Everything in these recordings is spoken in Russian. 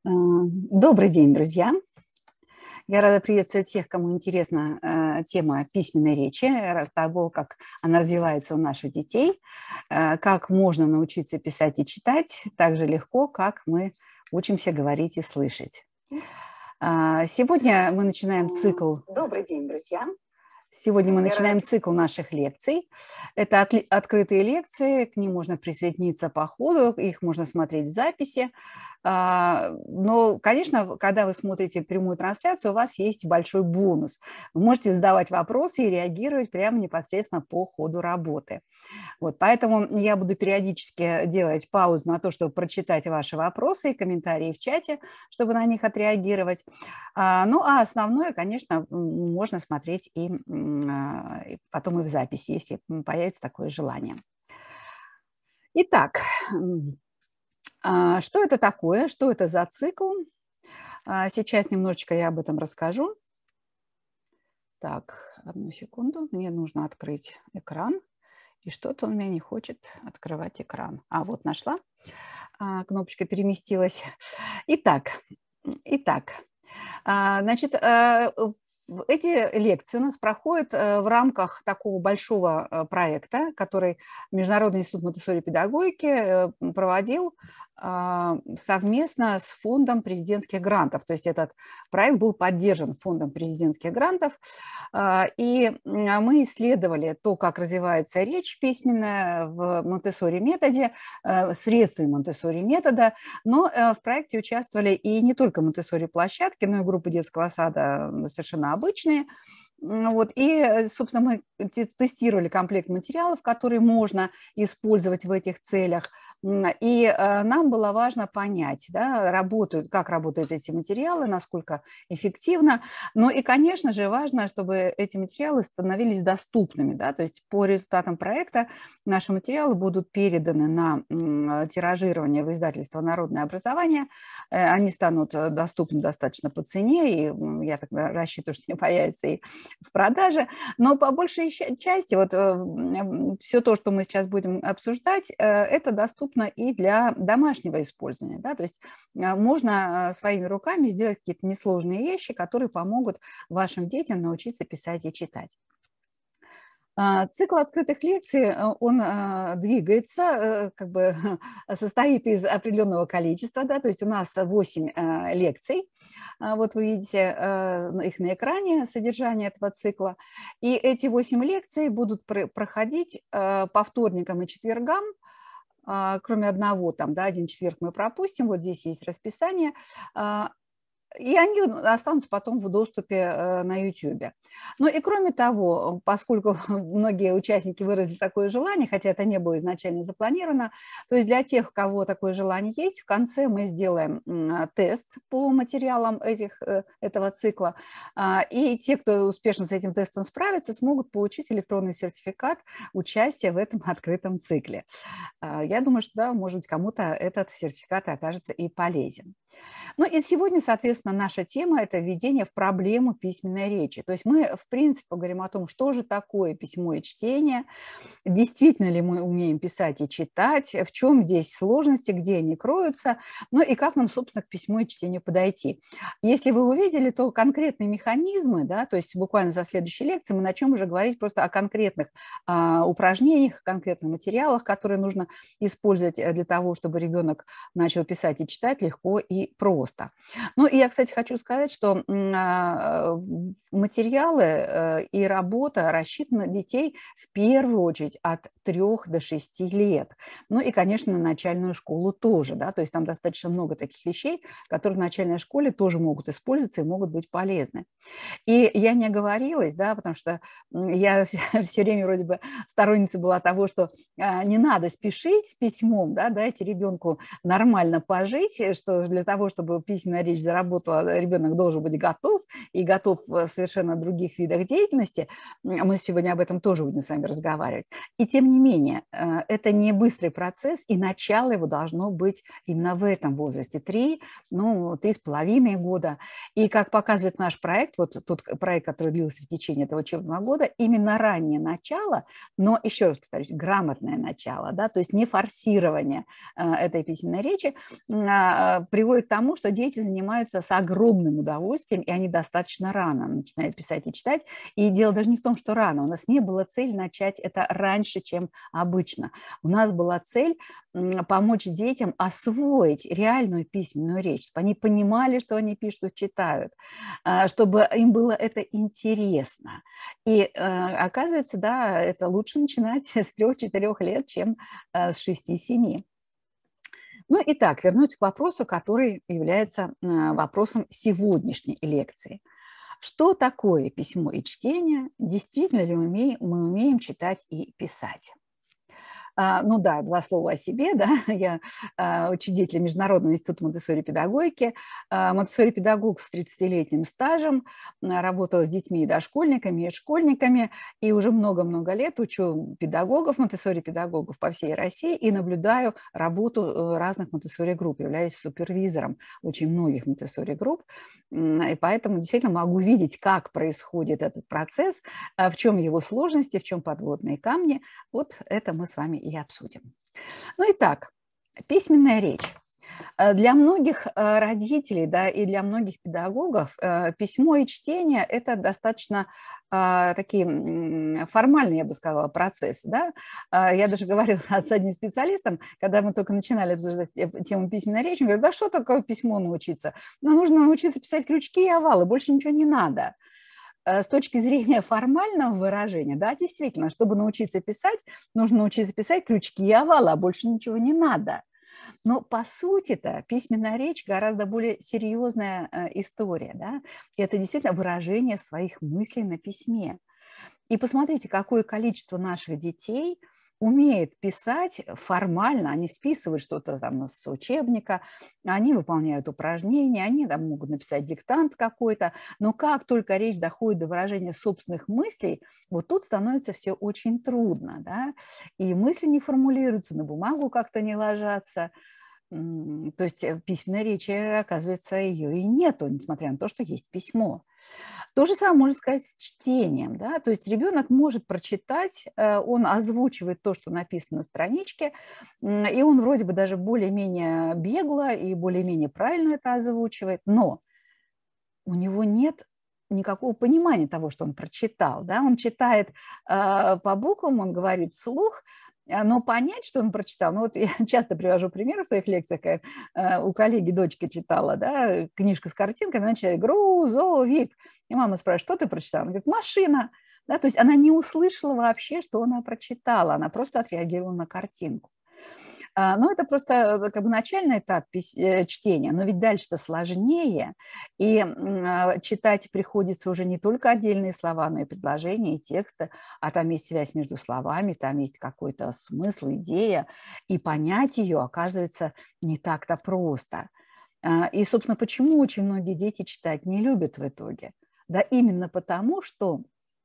Добрый день, друзья! Я рада приветствовать тех, кому интересна тема письменной речи, того, как она развивается у наших детей, как можно научиться писать и читать так же легко, как мы учимся говорить и слышать. Сегодня мы начинаем цикл. Добрый день, друзья! Сегодня мы начинаем цикл наших лекций. Это открытые лекции, к ним можно присоединиться по ходу, их можно смотреть в записи. Но, конечно, когда вы смотрите прямую трансляцию, у вас есть большой бонус. Вы можете задавать вопросы и реагировать прямо непосредственно по ходу работы. Вот, поэтому я буду периодически делать паузу на то, чтобы прочитать ваши вопросы и комментарии в чате, чтобы на них отреагировать. Ну, а основное, конечно, можно смотреть и потом и в записи, если появится такое желание. Итак, что это такое, что это за цикл? Сейчас немножечко я об этом расскажу. Так, одну секунду, мне нужно открыть экран. И что-то он меня не хочет открывать экран. Вот нашла. Кнопочка переместилась. Итак, значит, эти лекции у нас проходят в рамках такого большого проекта, который Международный институт Монтессори-педагогики проводил совместно с фондом президентских грантов. То есть этот проект был поддержан фондом президентских грантов, и мы исследовали то, как развивается речь письменная в Монтессори-методе, средствами Монтессори-метода, но в проекте участвовали и не только Монтессори-площадки, но и группы детского сада совершенно обычные. Вот, и, собственно, мы тестировали комплект материалов, которые можно использовать в этих целях. И нам было важно понять, да, как работают эти материалы, насколько эффективно. Но и, конечно же, важно, чтобы эти материалы становились доступными. Да, то есть по результатам проекта наши материалы будут переданы на тиражирование в издательство «Народное образование». Они станут доступны достаточно по цене, и я так рассчитываю, что они появятся и в продаже. Но по большей части вот все то, что мы сейчас будем обсуждать, это доступно и для домашнего использования. Да? То есть можно своими руками сделать какие-то несложные вещи, которые помогут вашим детям научиться писать и читать. Цикл открытых лекций, он двигается, как бы состоит из определенного количества, да, то есть у нас 8 лекций, вот вы видите их на экране, содержание этого цикла, и эти 8 лекций будут проходить по вторникам и четвергам, кроме одного, там, да, один четверг мы пропустим, вот здесь есть расписание, и они останутся потом в доступе на YouTube. Ну и кроме того, поскольку многие участники выразили такое желание, хотя это не было изначально запланировано, то есть для тех, у кого такое желание есть, в конце мы сделаем тест по материалам этого цикла. И те, кто успешно с этим тестом справится, смогут получить электронный сертификат участия в этом открытом цикле. Я думаю, что, да, может быть, кому-то этот сертификат окажется и полезен. Ну и сегодня, соответственно, наша тема – это введение в проблему письменной речи. То есть мы, в принципе, говорим о том, что же такое письмо и чтение, действительно ли мы умеем писать и читать, в чем здесь сложности, где они кроются, ну и как нам, собственно, к письму и чтению подойти. Если вы увидели, то конкретные механизмы, да, то есть буквально за следующей лекцией мы начнем уже говорить просто о конкретных упражнениях, конкретных материалах, которые нужно использовать для того, чтобы ребенок начал писать и читать легко и просто. Ну и я, кстати, хочу сказать, что материалы и работа рассчитаны на детей в первую очередь от 3 до 6 лет. Ну и, конечно, на начальную школу тоже, да, то есть там достаточно много таких вещей, которые в начальной школе тоже могут использоваться и могут быть полезны. И я не оговорилась, да, потому что я все время вроде бы сторонница была того, что не надо спешить с письмом, да, дайте ребенку нормально пожить, что для того, чтобы письменная речь заработала тут ребенок должен быть готов и готов в совершенно других видах деятельности. Мы сегодня об этом тоже будем с вами разговаривать. И тем не менее, это не быстрый процесс, и начало его должно быть именно в этом возрасте, 3,5 года. И как показывает наш проект, вот тот проект, который длился в течение этого учебного года, именно раннее начало, но, еще раз повторюсь, грамотное начало, да, то есть не форсирование этой письменной речи, приводит к тому, что дети занимаются с огромным удовольствием, и они достаточно рано начинают писать и читать. И дело даже не в том, что рано. У нас не было цели начать это раньше, чем обычно. У нас была цель помочь детям освоить реальную письменную речь, чтобы они понимали, что они пишут, читают, чтобы им было это интересно. И оказывается, да, это лучше начинать с 3-4 лет, чем с 6-7. Ну, итак, вернусь к вопросу, который является вопросом сегодняшней лекции. Что такое письмо и чтение? Действительно ли мы умеем читать и писать? Ну да, 2 слова о себе, да, я учредитель Международного института Монтессори-педагогики, Монтессори-педагог с 30-летним стажем, работала с детьми и дошкольниками, и школьниками, и уже много-много лет учу педагогов, Монтессори-педагогов по всей России и наблюдаю работу разных Монтессори-групп, являюсь супервизором очень многих Монтессори-групп, и поэтому действительно могу видеть, как происходит этот процесс, в чем его сложности, в чем подводные камни. Вот это мы с вами и обсудим. Ну, итак, письменная речь. Для многих родителей, да, и для многих педагогов письмо и чтение – это достаточно такие формальные, я бы сказала, процессы. Да? Я даже говорила с одним специалистом, когда мы только начинали обсуждать тему письменной речи, он говорит, да что такое письмо научиться? Ну, нужно научиться писать крючки и овалы, больше ничего не надо. С точки зрения формального выражения, да, действительно, чтобы научиться писать, нужно научиться писать крючки и овалы, а больше ничего не надо. Но по сути-то письменная речь гораздо более серьезная история, да, и это действительно выражение своих мыслей на письме. И посмотрите, какое количество наших детей умеет писать формально, они списывают что-то там с учебника, они выполняют упражнения, они там могут написать диктант какой-то, но как только речь доходит до выражения собственных мыслей, вот тут становится все очень трудно, да, и мысли не формулируются, на бумагу как-то не ложатся. То есть письменной речи, оказывается, ее и нету, несмотря на то, что есть письмо. То же самое можно сказать с чтением, да, то есть ребенок может прочитать, он озвучивает то, что написано на страничке, и он вроде бы даже более-менее бегло и более-менее правильно это озвучивает, но у него нет никакого понимания того, что он прочитал, да, он читает по буквам, он говорит вслух, но понять, что он прочитал, ну вот я часто привожу примеры в своих лекциях, у коллеги дочка читала, да, книжка с картинками, она читает «грузовик», и мама спрашивает, что ты прочитала? Она говорит, машина, да, то есть она не услышала вообще, что она прочитала, она просто отреагировала на картинку. Ну, это просто как бы начальный этап чтения, но ведь дальше-то сложнее, и читать приходится уже не только отдельные слова, но и предложения, и тексты, а там есть связь между словами, там есть какой-то смысл, идея, и понять ее, оказывается, не так-то просто. И, собственно, почему очень многие дети читать не любят в итоге? Да именно потому, что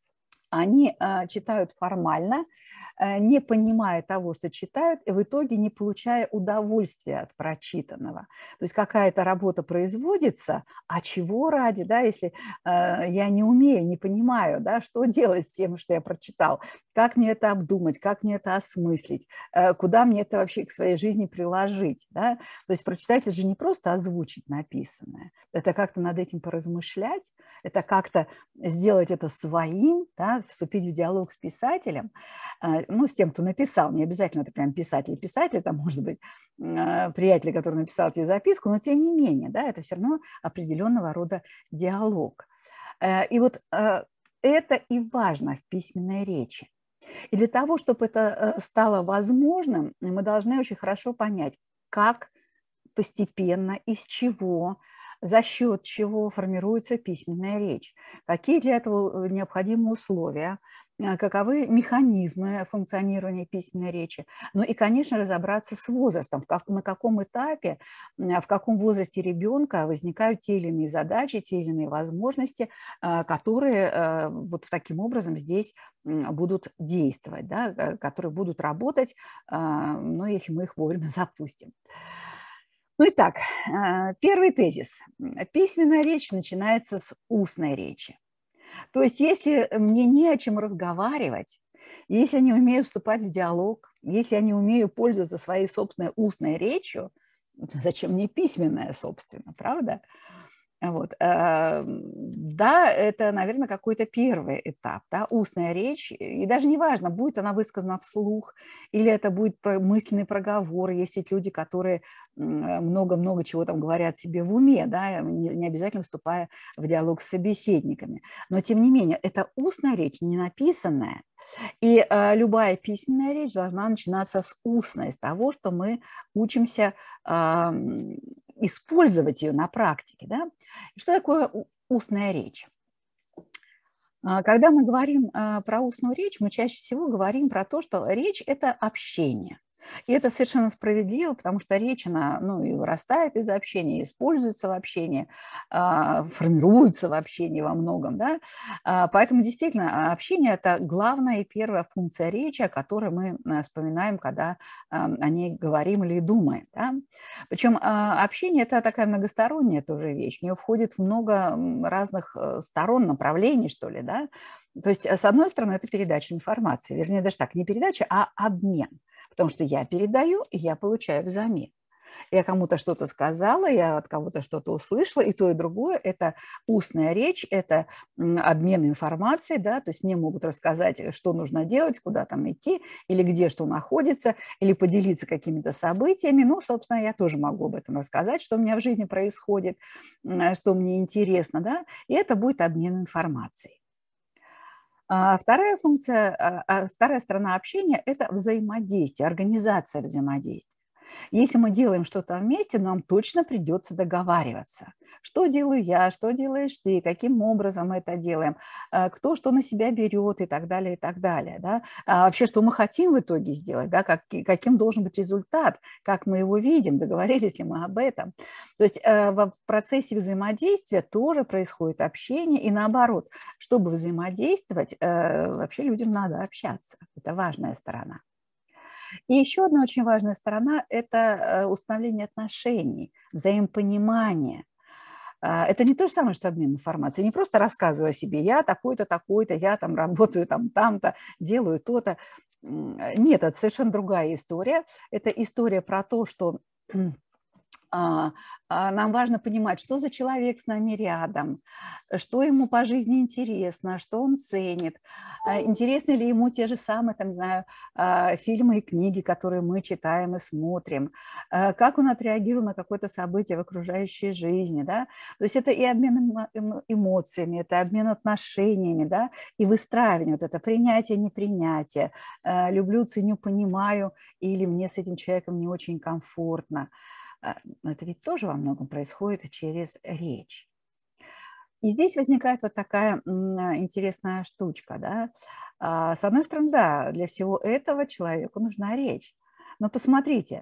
они читают формально, не понимая того, что читают, и в итоге не получая удовольствия от прочитанного. То есть какая-то работа производится, а чего ради, да, если я не умею, не понимаю, да, что делать с тем, что я прочитал, как мне это обдумать, как мне это осмыслить, куда мне это вообще к своей жизни приложить. Да? То есть прочитать – это же не просто озвучить написанное, это как-то над этим поразмышлять, это как-то сделать это своим, да, вступить в диалог с писателем, ну, с тем, кто написал, не обязательно это прям писатель, это может быть приятель, который написал тебе записку, но тем не менее, да, это все равно определенного рода диалог. И вот это и важно в письменной речи. И для того, чтобы это стало возможным, мы должны очень хорошо понять, как постепенно, из чего, за счет чего формируется письменная речь, какие для этого необходимы условия, каковы механизмы функционирования письменной речи. Ну и, конечно, разобраться с возрастом, на каком этапе, в каком возрасте ребенка возникают те или иные задачи, те или иные возможности, которые вот таким образом здесь будут действовать, да, которые будут работать, но если мы их вовремя запустим. Ну итак, первый тезис. Письменная речь начинается с устной речи. То есть если мне не о чем разговаривать, если я не умею вступать в диалог, если я не умею пользоваться своей собственной устной речью, то зачем мне письменная, собственно, правда? Вот. Да, это, наверное, какой-то первый этап, да, устная речь, и даже не важно, будет она высказана вслух, или это будет мысленный проговор. Есть ведь люди, которые много-много чего там говорят себе в уме, да, не обязательно вступая в диалог с собеседниками. Но, тем не менее, это устная речь, не написанная. И любая письменная речь должна начинаться с устной, с того, что мы учимся использовать ее на практике. Да? И что такое устная речь? Когда мы говорим про устную речь, мы чаще всего говорим про то, что речь – это общение. И это совершенно справедливо, потому что речь, она и вырастает из общения, используется в общении, формируется в общении во многом. Да? Поэтому действительно общение – это главная и первая функция речи, о которой мы вспоминаем, когда о ней говорим или думаем. Да? Причем общение – это такая многосторонняя тоже вещь, в нее входит много разных сторон, направлений, что ли, да? То есть, с одной стороны, это передача информации, вернее, даже так, не передача, а обмен, потому что я передаю, и я получаю взамен. Я кому-то что-то сказала, я от кого-то что-то услышала, и то, и другое – это устная речь, это обмен информацией, да, то есть мне могут рассказать, что нужно делать, куда там идти, или где что находится, или поделиться какими-то событиями. Ну, собственно, я тоже могу об этом рассказать, что у меня в жизни происходит, что мне интересно, да, и это будет обмен информацией. Вторая функция, вторая сторона общения – это взаимодействие, организация взаимодействия. Если мы делаем что-то вместе, нам точно придется договариваться. Что делаю я, что делаешь ты, каким образом мы это делаем, кто что на себя берет и так далее, и так далее. Да? Вообще, что мы хотим в итоге сделать, да? Каким должен быть результат, как мы его видим, договорились ли мы об этом. То есть в процессе взаимодействия тоже происходит общение, и наоборот, чтобы взаимодействовать, вообще людям надо общаться. Это важная сторона. И еще одна очень важная сторона – это установление отношений, взаимопонимание. Это не то же самое, что обмен информацией. Не просто рассказываю о себе, я такой-то, такой-то, я там работаю там-то, делаю то-то. Нет, это совершенно другая история. Это история про то, что нам важно понимать, что за человек с нами рядом, что ему по жизни интересно, что он ценит, интересны ли ему те же самые, там, не знаю, фильмы и книги, которые мы читаем и смотрим, как он отреагировал на какое-то событие в окружающей жизни, да, то есть это и обмен эмоциями, это обмен отношениями, да, и выстраивание, вот это принятие, непринятие, люблю, ценю, понимаю, или мне с этим человеком не очень комфортно. Но это ведь тоже во многом происходит через речь. И здесь возникает вот такая интересная штучка, да. С одной стороны, да, для всего этого человеку нужна речь. Но посмотрите,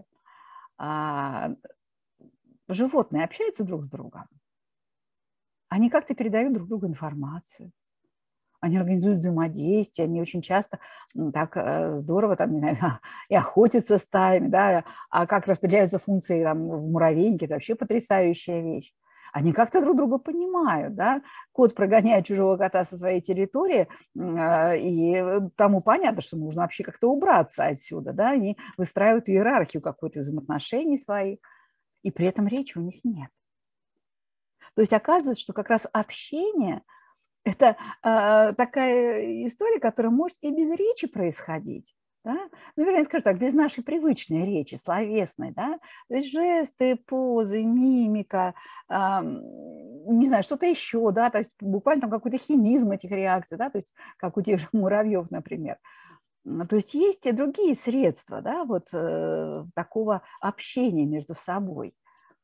животные общаются друг с другом, они как-то передают друг другу информацию, они организуют взаимодействие, они очень часто так здорово там, не знаю, и охотятся стаями, да, а как распределяются функции там, в муравейнике, это вообще потрясающая вещь. Они как-то друг друга понимают, да, кот прогоняет чужого кота со своей территории, и тому понятно, что нужно вообще как-то убраться отсюда, да, они выстраивают иерархию какой-то взаимоотношений своих, и при этом речи у них нет. То есть оказывается, что как раз общение – это такая история, которая может и без речи происходить. Да? Ну, вернее, скажу так, без нашей привычной речи, словесной. Да? То есть жесты, позы, мимика, не знаю, что-то еще, да? То есть буквально там какой-то химизм этих реакций, да? То есть как у тех же муравьев, например. То есть есть и другие средства, да, вот такого общения между собой.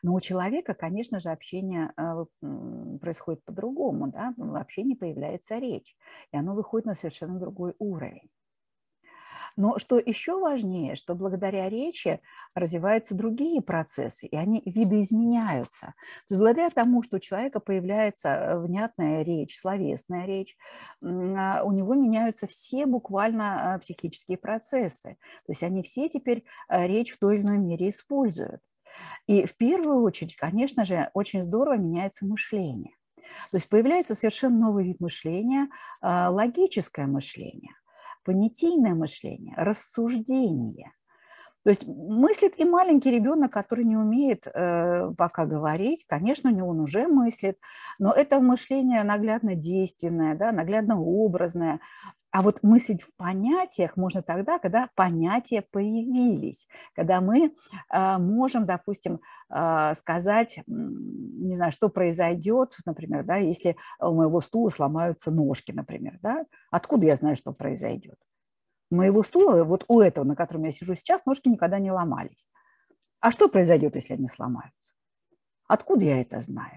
Но у человека, конечно же, общение происходит по-другому, да? В общении появляется речь, и оно выходит на совершенно другой уровень. Но что еще важнее, что благодаря речи развиваются другие процессы, и они видоизменяются. То есть благодаря тому, что у человека появляется внятная речь, словесная речь, у него меняются все буквально психические процессы. То есть они все теперь речь в той или иной мере используют. И в первую очередь, конечно же, очень здорово меняется мышление. То есть появляется совершенно новый вид мышления, логическое мышление, понятийное мышление, рассуждение. То есть мыслит и маленький ребенок, который не умеет пока говорить, конечно, у него он уже мыслит, но это мышление наглядно действенное, да, наглядно образное. А вот мыслить в понятиях можно тогда, когда понятия появились, когда мы можем, допустим, сказать, не знаю, что произойдет, например, да, если у моего стула сломаются ножки, например, да, откуда я знаю, что произойдет? У моего стула, вот у этого, на котором я сижу сейчас, ножки никогда не ломались. А что произойдет, если они сломаются? Откуда я это знаю?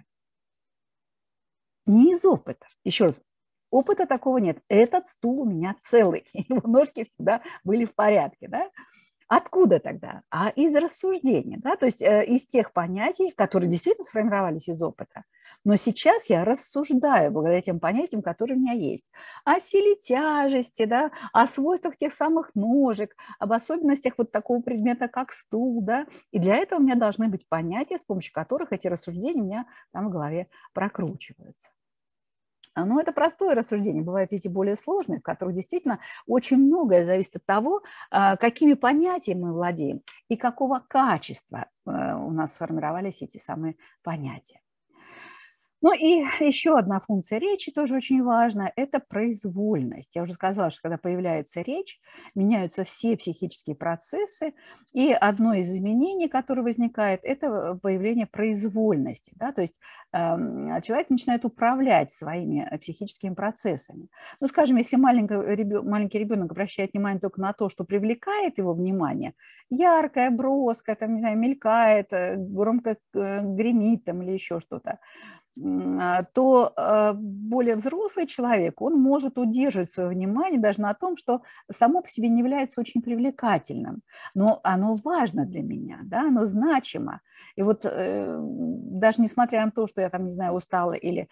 Не из опыта. Еще раз, опыта такого нет. Этот стул у меня целый, его ножки всегда были в порядке, да? Откуда тогда? А из рассуждения, да? То есть из тех понятий, которые действительно сформировались из опыта. Но сейчас я рассуждаю благодаря тем понятиям, которые у меня есть. О силе тяжести, да? О свойствах тех самых ножек, об особенностях вот такого предмета, как стул. Да? И для этого у меня должны быть понятия, с помощью которых эти рассуждения у меня там в голове прокручиваются. Но это простое рассуждение. Бывают эти более сложные, в которых действительно очень многое зависит от того, какими понятиями мы владеем и какого качества у нас сформировались эти самые понятия. Ну и еще одна функция речи, тоже очень важная, это произвольность. Я уже сказала, что когда появляется речь, меняются все психические процессы, и одно из изменений, которое возникает, это появление произвольности. Да? То есть человек начинает управлять своими психическими процессами. Ну, скажем, если маленький ребенок обращает внимание только на то, что привлекает его внимание, яркое, броское, там, не знаю, мелькает, громко гремит там, или еще что-то, то более взрослый человек, он может удерживать свое внимание даже на том, что само по себе не является очень привлекательным, но оно важно для меня, да, оно значимо. И вот даже несмотря на то, что я там, не знаю, устала или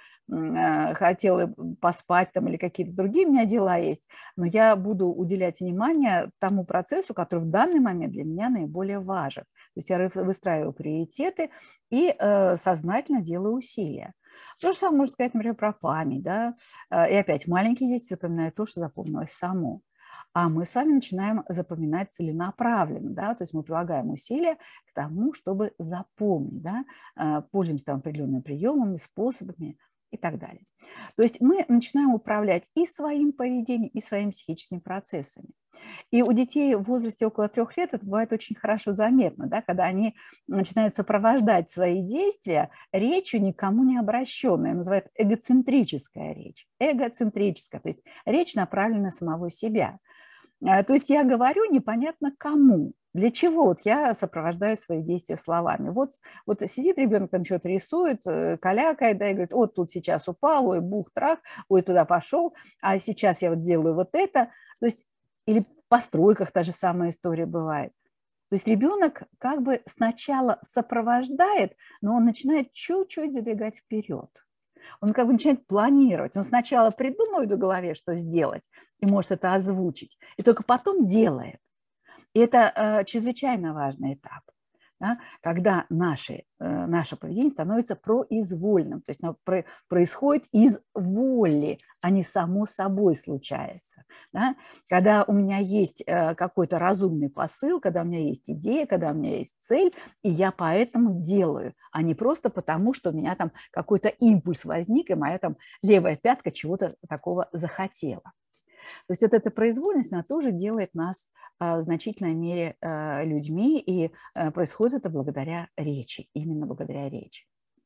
хотела поспать там, или какие-то другие у меня дела есть, но я буду уделять внимание тому процессу, который в данный момент для меня наиболее важен. То есть я выстраиваю приоритеты и сознательно делаю усилия. То же самое можно сказать, например, про память. Да? И опять, маленькие дети запоминают то, что запомнилось само. А мы с вами начинаем запоминать целенаправленно. Да? То есть мы прилагаем усилия к тому, чтобы запомнить. Да? Пользуемся там определенными приемами, способами и так далее. То есть мы начинаем управлять и своим поведением, и своими психическими процессами. И у детей в возрасте около 3 лет это бывает очень хорошо заметно, да, когда они начинают сопровождать свои действия речью никому не обращенной, называют эгоцентрическая речь. Эгоцентрическая, то есть речь направлена на самого себя. То есть я говорю непонятно кому. Для чего вот я сопровождаю свои действия словами? Вот сидит ребенок, там что-то рисует, калякает, да, и говорит, вот тут сейчас упал, ой, бух-трах, ой, туда пошел, а сейчас я вот сделаю вот это. То есть или в постройках та же самая история бывает. То есть ребенок как бы сначала сопровождает, но он начинает чуть-чуть забегать вперед. Он как бы начинает планировать. Он сначала придумывает в голове, что сделать, и может это озвучить, и только потом делает. И это чрезвычайно важный этап, да, когда наше поведение становится произвольным, то есть оно происходит из воли, а не само собой случается. Да. Когда у меня есть какой-то разумный посыл, когда у меня есть идея, когда у меня есть цель, и я поэтому делаю, а не просто потому, что у меня там какой-то импульс возник, и моя там левая пятка чего-то такого захотела. То есть вот эта произвольность, она тоже делает нас в значительной мере людьми, и происходит это благодаря речи, именно благодаря речи.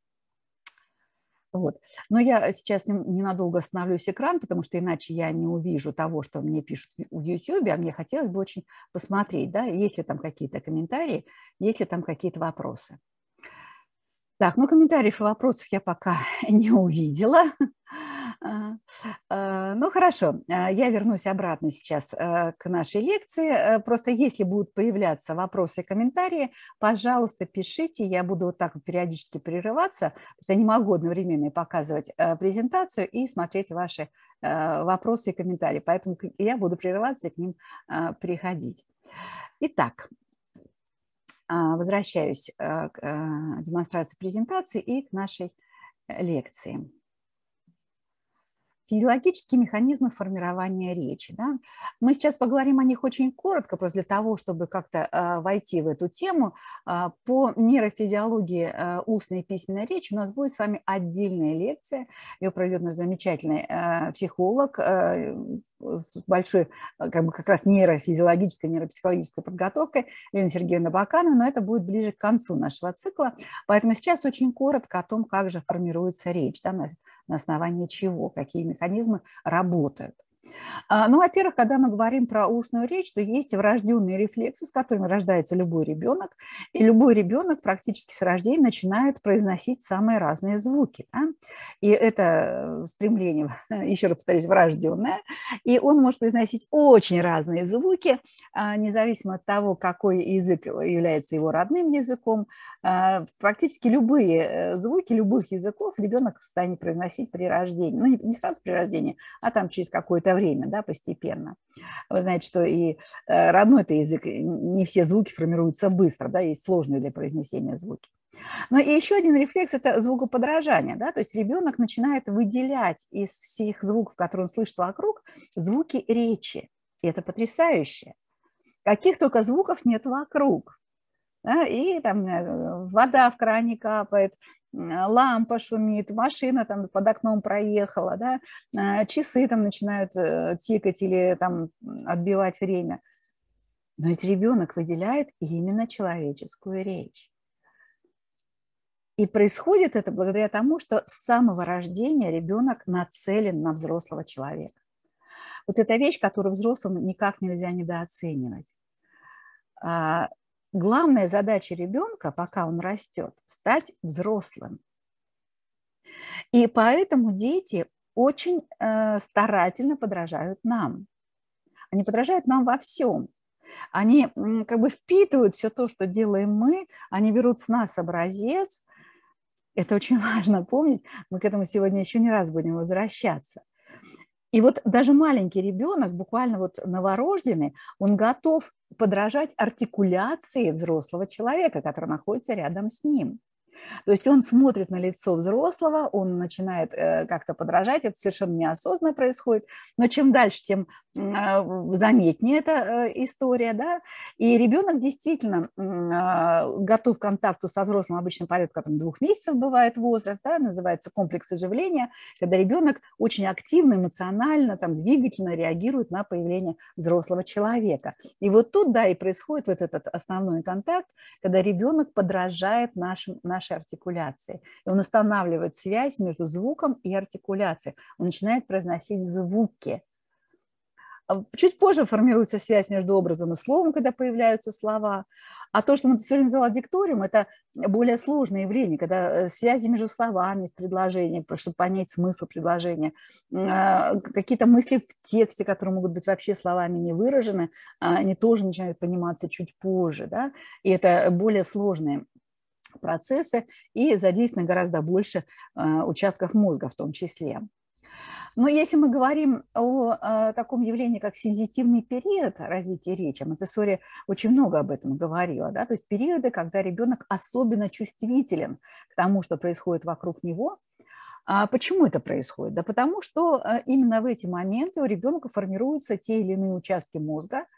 Вот. Но я сейчас ненадолго остановлюсь экран, потому что иначе я не увижу того, что мне пишут в YouTube, а мне хотелось бы очень посмотреть, да, есть ли там какие-то комментарии, есть ли там какие-то вопросы. Так, ну, комментариев и вопросов я пока не увидела. Ну, хорошо, я вернусь обратно сейчас к нашей лекции. Просто если будут появляться вопросы и комментарии, пожалуйста, пишите. Я буду вот так вот периодически прерываться, потому что я не могу одновременно показывать презентацию и смотреть ваши вопросы и комментарии. Поэтому я буду прерываться и к ним приходить. Итак, возвращаюсь к демонстрации презентации и к нашей лекции. Физиологические механизмы формирования речи. Да? Мы сейчас поговорим о них очень коротко, просто для того, чтобы как-то войти в эту тему. По нейрофизиологии устной и письменной речи у нас будет с вами отдельная лекция. Ее проведет наш замечательный психолог с большой как раз нейрофизиологической, нейропсихологической подготовкой Лена Сергеевна Баканова, но это будет ближе к концу нашего цикла. Поэтому сейчас очень коротко о том, как же формируется речь, да, на основании чего, какие механизмы работают. Ну, во-первых, когда мы говорим про устную речь, то есть врожденные рефлексы, с которыми рождается любой ребенок, и любой ребенок практически с рождения начинает произносить самые разные звуки. Да? И это стремление, еще раз повторюсь, врожденное, и он может произносить очень разные звуки, независимо от того, какой язык является его родным языком. Практически любые звуки любых языков ребенок в состоянии произносить при рождении. Ну, не сразу при рождении, а там через какое-то время, да, постепенно. Вы знаете, что и родной-то язык, не все звуки формируются быстро, да, есть сложные для произнесения звуки. Но и еще один рефлекс – это звукоподражание, да, то есть ребенок начинает выделять из всех звуков, которые он слышит вокруг, звуки речи. И это потрясающе. Каких только звуков нет вокруг. Да, и там вода в кране капает, лампа шумит, машина там под окном проехала, да, часы там начинают тикать или там отбивать время. Но ведь ребенок выделяет именно человеческую речь. И происходит это благодаря тому, что с самого рождения ребенок нацелен на взрослого человека. Вот это вещь, которую взрослым никак нельзя недооценивать. Главная задача ребенка, пока он растет, стать взрослым. И поэтому дети очень старательно подражают нам. Они подражают нам во всем. Они как бы впитывают все то, что делаем мы, они берут с нас образец. Это очень важно помнить. Мы к этому сегодня еще не раз будем возвращаться. И вот даже маленький ребенок, буквально вот новорожденный, он готов подражать артикуляции взрослого человека, который находится рядом с ним. То есть он смотрит на лицо взрослого, он начинает как-то подражать, это совершенно неосознанно происходит, но чем дальше, тем заметнее эта история, да, и ребенок действительно готов к контакту со взрослым, обычно порядка 2 месяцев бывает возраст, да, называется комплекс оживления, когда ребенок очень активно, эмоционально, там, двигательно реагирует на появление взрослого человека. И вот тут, да, и происходит вот этот основной контакт, когда ребенок подражает нашей артикуляции. И он устанавливает связь между звуком и артикуляцией. Он начинает произносить звуки. Чуть позже формируется связь между образом и словом, когда появляются слова. А то, что мы сегодня называли дикториум, это более сложное явление, когда связи между словами в предложении, чтобы понять смысл предложения, какие-то мысли в тексте, которые могут быть вообще словами не выражены, они тоже начинают пониматься чуть позже. Да? И это более сложные процессы и задействовано гораздо больше участков мозга в том числе. Но если мы говорим о таком явлении, как сензитивный период развития речи, Монтессори очень много об этом говорила, да, то есть периоды, когда ребенок особенно чувствителен к тому, что происходит вокруг него. Почему это происходит? Да потому что именно в эти моменты у ребенка формируются те или иные участки мозга,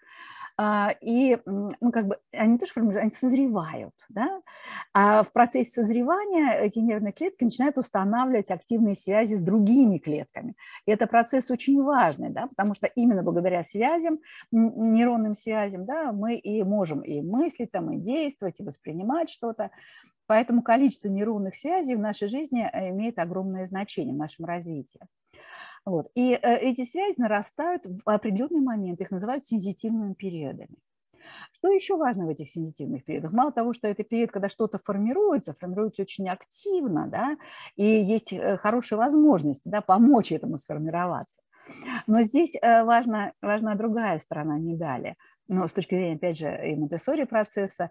и ну, как бы они тоже формируются, они созревают, да? А в процессе созревания эти нервные клетки начинают устанавливать активные связи с другими клетками. И это процесс очень важный, да? Потому что именно благодаря связям, нейронным связям, да, мы и можем и мыслить, там, и действовать, и воспринимать что-то. Поэтому количество нейронных связей в нашей жизни имеет огромное значение в нашем развитии. Вот. И эти связи нарастают в определенный момент, их называют сензитивными периодами. Что еще важно в этих сензитивных периодах? Мало того, что это период, когда что-то формируется очень активно, да, и есть хорошие возможности, да, помочь этому сформироваться. Но здесь важна другая сторона медали. Но с точки зрения, опять же, и Монтессори процесса,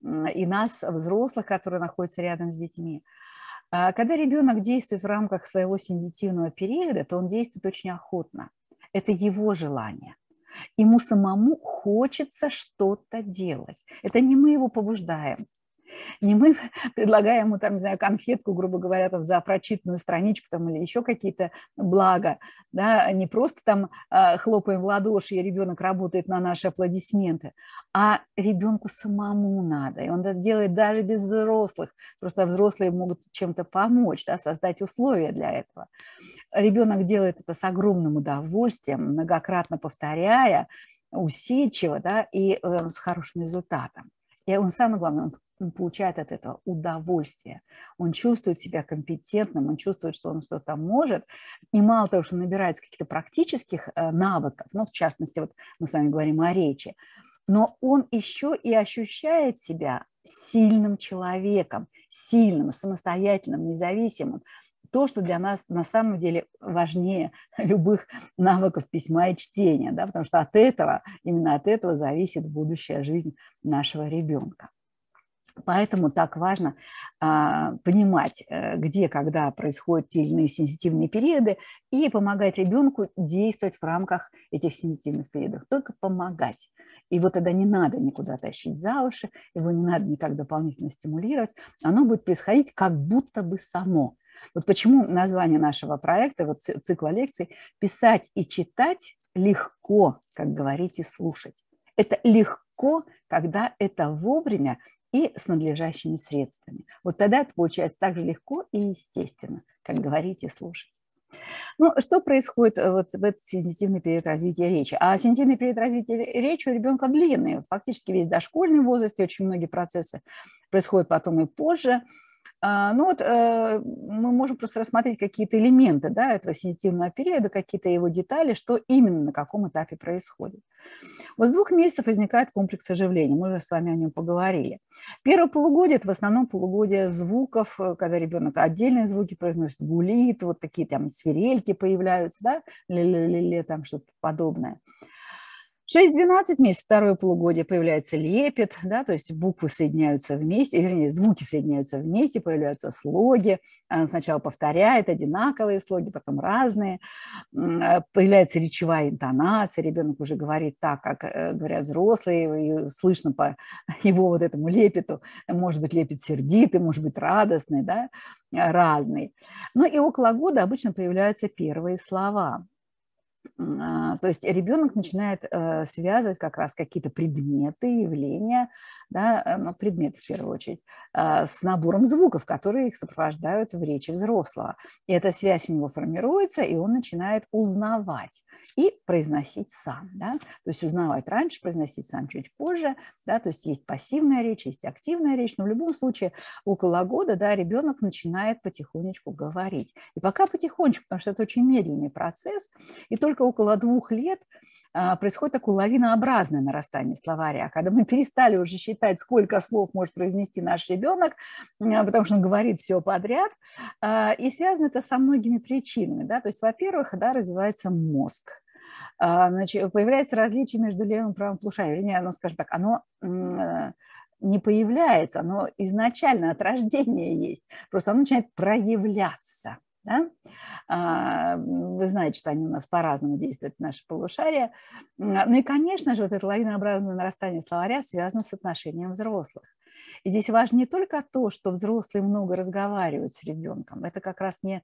и нас, взрослых, которые находятся рядом с детьми. Когда ребенок действует в рамках своего сензитивного периода, то он действует очень охотно. Это его желание. Ему самому хочется что-то делать. Это не мы его побуждаем. Не мы предлагаем ему, там, не знаю, конфетку, грубо говоря, там, за прочитанную страничку там, или еще какие-то блага, да, не просто там хлопаем в ладоши, и ребенок работает на наши аплодисменты, а ребенку самому надо, и он это делает даже без взрослых, просто взрослые могут чем-то помочь, да, создать условия для этого. Ребенок делает это с огромным удовольствием, многократно повторяя, усидчиво, да, и с хорошим результатом. И он, самое главное, он получает от этого удовольствие. Он чувствует себя компетентным, он чувствует, что он что-то может. И мало того, что он набирается каких-то практических навыков, ну, в частности, вот мы с вами говорим о речи, но он еще и ощущает себя сильным человеком, сильным, самостоятельным, независимым. То, что для нас на самом деле важнее любых навыков письма и чтения, да, потому что от этого, именно от этого зависит будущая жизнь нашего ребенка. Поэтому так важно понимать, где, когда происходят те или иные сензитивные периоды, и помогать ребенку действовать в рамках этих сензитивных периодов. Только помогать. Его тогда не надо никуда тащить за уши, его не надо никак дополнительно стимулировать. Оно будет происходить как будто бы само. Вот почему название нашего проекта, вот цикла лекций, «Писать и читать легко, как говорить и слушать». Это легко, когда это вовремя и с надлежащими средствами. Вот тогда это получается так же легко и естественно, как говорить и слушать. Ну, что происходит вот в этот сензитивный период развития речи? А сензитивный период развития речи у ребенка длинный. Фактически весь дошкольный возраст, и очень многие процессы происходят потом и позже. Ну вот мы можем просто рассмотреть какие-то элементы, да, этого сензитивного периода, какие-то его детали, что именно на каком этапе происходит. Вот с 2 месяцев возникает комплекс оживления, мы уже с вами о нем поговорили. Первое полугодие – это в основном полугодие звуков, когда ребенок отдельные звуки произносит, гулит, вот такие там свирельки появляются, да, ле-ле-ле-ле, там что-то подобное. 6-12 месяцев, второе полугодие, появляется лепет, да, то есть буквы соединяются вместе, вернее, звуки соединяются вместе, появляются слоги. Сначала повторяет одинаковые слоги, потом разные. Появляется речевая интонация, ребенок уже говорит так, как говорят взрослые, и слышно по его вот этому лепету, может быть, лепет сердитый, может быть, радостный, да, разный. Ну и около года обычно появляются первые слова. То есть ребенок начинает связывать как раз какие-то предметы, явления, да, ну, предметы в первую очередь, с набором звуков, которые их сопровождают в речи взрослого. И эта связь у него формируется, и он начинает узнавать и произносить сам. Да? То есть узнавать раньше, произносить сам чуть позже. Да? То есть есть пассивная речь, есть активная речь, но в любом случае около года, да, ребенок начинает потихонечку говорить. И пока потихонечку, потому что это очень медленный процесс, и только около 2 лет происходит такое лавинообразное нарастание словаря, когда мы перестали уже считать, сколько слов может произнести наш ребенок, потому что он говорит все подряд, и связано это со многими причинами. Да? То есть, во-первых, да, развивается мозг. Значит, появляется различие между левым и правым полушарием. Вернее, оно, скажем так, оно не появляется, оно изначально от рождения есть, просто оно начинает проявляться. Да? Вы знаете, что они у нас по-разному действуют, наши полушария. Ну и, конечно же, вот это лавинообразное нарастание словаря связано с отношением взрослых. И здесь важно не только то, что взрослые много разговаривают с ребенком. Это как раз не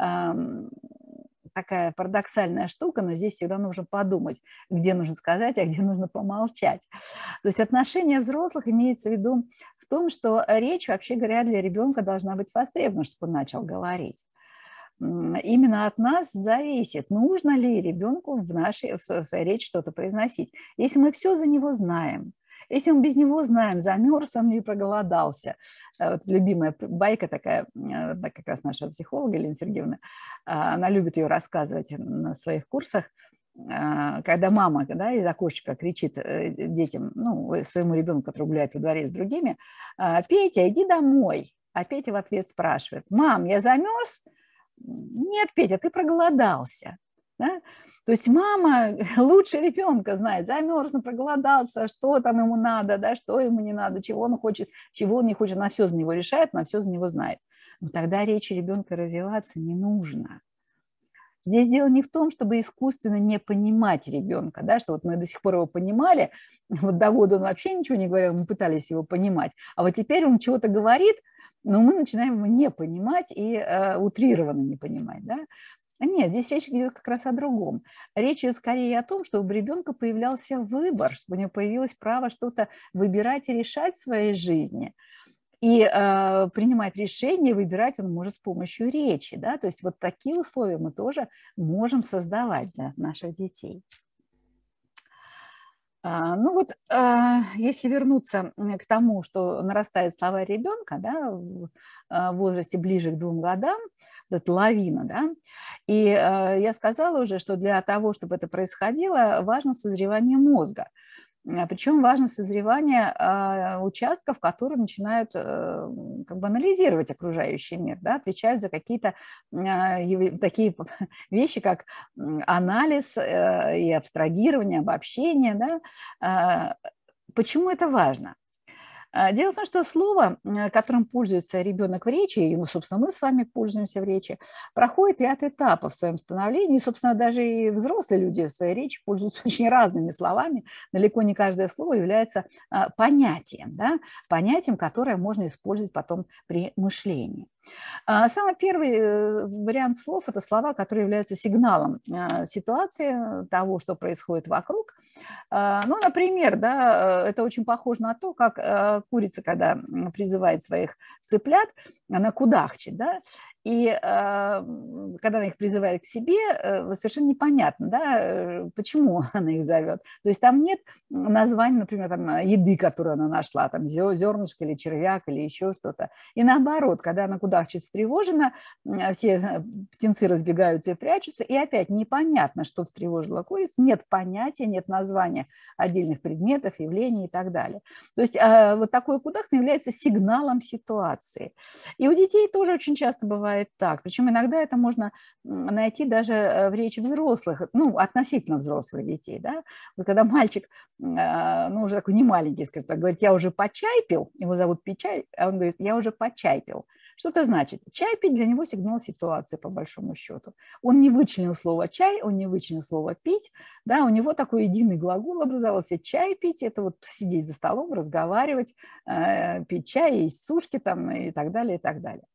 такая парадоксальная штука, но здесь всегда нужно подумать, где нужно сказать, а где нужно помолчать. То есть отношение взрослых имеется в виду в том, что речь, вообще говоря, для ребенка должна быть востребована, чтобы он начал говорить. Именно от нас зависит, нужно ли ребенку в своей речи что-то произносить. Если мы все за него знаем, если мы без него знаем, замерз он или проголодался. Вот любимая байка такая, как раз нашего психолога Елена Сергеевна, она любит ее рассказывать на своих курсах. когда мама, да, из окошечка кричит детям, ну, своему ребенку, который гуляет во дворе с другими: «Петя, иди домой». А Петя в ответ спрашивает: «Мам, я замерз?» «Нет, Петя, ты проголодался». Да? То есть мама лучше ребенка знает, замерз, он проголодался, что там ему надо, да, что ему не надо, чего он хочет, чего он не хочет, она все за него решает, она все за него знает. Но тогда речи ребенка развиваться не нужно. Здесь дело не в том, чтобы искусственно не понимать ребенка, да, что вот мы до сих пор его понимали, вот до года он вообще ничего не говорил, мы пытались его понимать, а вот теперь он чего-то говорит, но мы начинаем его не понимать и утрированно не понимать, да. Нет, здесь речь идет как раз о другом. Речь идет скорее о том, чтобы у ребенка появлялся выбор, чтобы у него появилось право что-то выбирать и решать в своей жизни. И принимать решения, выбирать он может с помощью речи. Да? То есть вот такие условия мы тоже можем создавать для наших детей. Ну вот, если вернуться к тому, что нарастает словарь ребенка, да, в возрасте ближе к 2 годам, это лавина, да, и я сказала уже, что для того, чтобы это происходило, важно созревание мозга. Причем важно созревание участков, которые начинают как бы анализировать окружающий мир, да, отвечают за какие-то такие вещи, как анализ и абстрагирование, обобщение. Да. Почему это важно? Дело в том, что слово, которым пользуется ребенок в речи, и, собственно, мы с вами пользуемся в речи, проходит ряд этапов в своем становлении. И, собственно, даже и взрослые люди в своей речи пользуются очень разными словами. Далеко не каждое слово является понятием, да, понятием, которое можно использовать потом при мышлении. Самый первый вариант слов – это слова, которые являются сигналом ситуации, того, что происходит вокруг. Ну, например, да, это очень похоже на то, как курица, когда призывает своих цыплят, она кудахчет, да, и когда она их призывает к себе, совершенно непонятно, да, почему она их зовет. То есть там нет названия, например, там, еды, которую она нашла, там зернышко или червяк или еще что-то. И наоборот, когда она кудахчет встревожена, все птенцы разбегаются и прячутся, и опять непонятно, что встревожило курицу, нет понятия, нет названия отдельных предметов, явлений и так далее. То есть вот такое кудахтанье является сигналом ситуации. И у детей тоже очень часто бывает так. Причем иногда это можно найти даже в речи взрослых, ну, относительно взрослых детей. Да? Вот когда мальчик, ну, уже такой не маленький, скажем так, говорит: «Я уже почай пил», его зовут Печай, а он говорит: «Я уже почай пил». Что это значит? Чай пить для него сигнал ситуации, по большому счету. Он не вычленил слово «чай», он не вычленил слово «пить», да, у него такой единый глагол образовался: чай пить – это вот сидеть за столом, разговаривать, пить чай, есть сушки там и так далее, и так далее.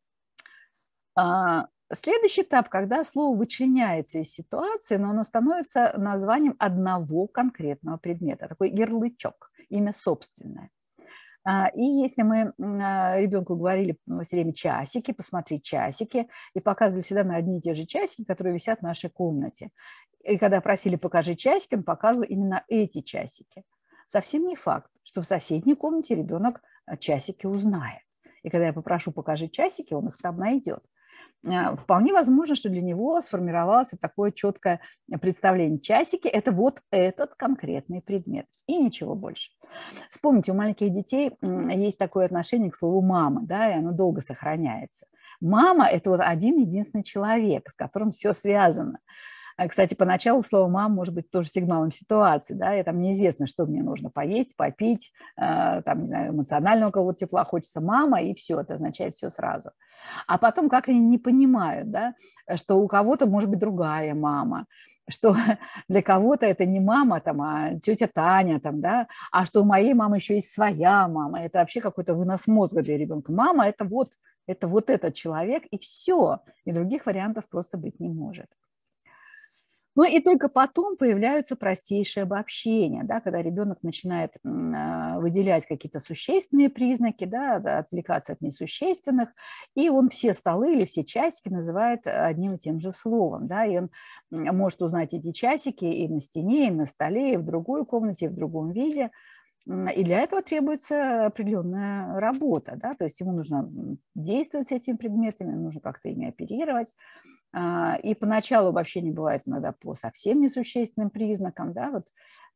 Следующий этап, когда слово вычленяется из ситуации, но оно становится названием одного конкретного предмета, такой ярлычок, имя собственное. И если мы ребенку говорили все время часики, посмотри часики, и показывали всегда на одни и те же часики, которые висят в нашей комнате. И когда просили покажи часики, он показывал именно эти часики. Совсем не факт, что в соседней комнате ребенок часики узнает. И когда я попрошу покажи часики, он их там найдет. Вполне возможно, что для него сформировалось вот такое четкое представление. Часики – это вот этот конкретный предмет, и ничего больше. Вспомните, у маленьких детей есть такое отношение к слову «мама», да, и оно долго сохраняется. Мама – это вот один-единственный человек, с которым все связано. Кстати, поначалу слово «мама» может быть тоже сигналом ситуации, да, и там неизвестно, что мне нужно поесть, попить, там, не знаю, эмоционально у кого-то тепла хочется мама, и все, это означает все сразу. А потом, как они не понимают, да, что у кого-то может быть другая мама, что для кого-то это не мама, там, а тетя Таня, там, да, а что у моей мамы еще есть своя мама, это вообще какой-то вынос мозга для ребенка. Мама – это вот этот человек, и все, и других вариантов просто быть не может. Ну и только потом появляются простейшие обобщения, да, когда ребенок начинает выделять какие-то существенные признаки, да, отвлекаться от несущественных, и он все столы или все часики называет одним и тем же словом. Да, и он может узнать эти часики и на стене, и на столе, и в другой комнате, и в другом виде. И для этого требуется определенная работа, да, то есть ему нужно действовать с этими предметами, нужно как-то ими оперировать. И поначалу обобщение бывает иногда по совсем несущественным признакам. Да? Вот,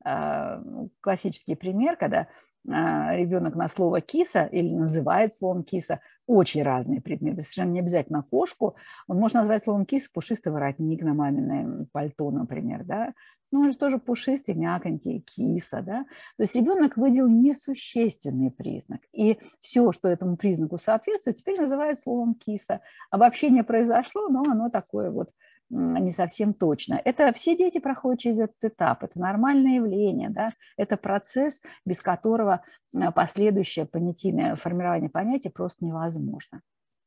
классический пример, когда ребенок на слово «киса» или называет словом «киса» очень разные предметы, совершенно не обязательно кошку. Он может назвать словом «киса» пушистый воротник на маминое пальто, например. Да? Ну, он же тоже пушистый, мяконький, киса. Да? То есть ребенок выделил несущественный признак. И все, что этому признаку соответствует, теперь называют словом «киса». Обобщение произошло, но оно такое вот не совсем точно. Это все дети проходят через этот этап, это нормальное явление, да? Это процесс, без которого последующее понятийное формирование понятия просто невозможно.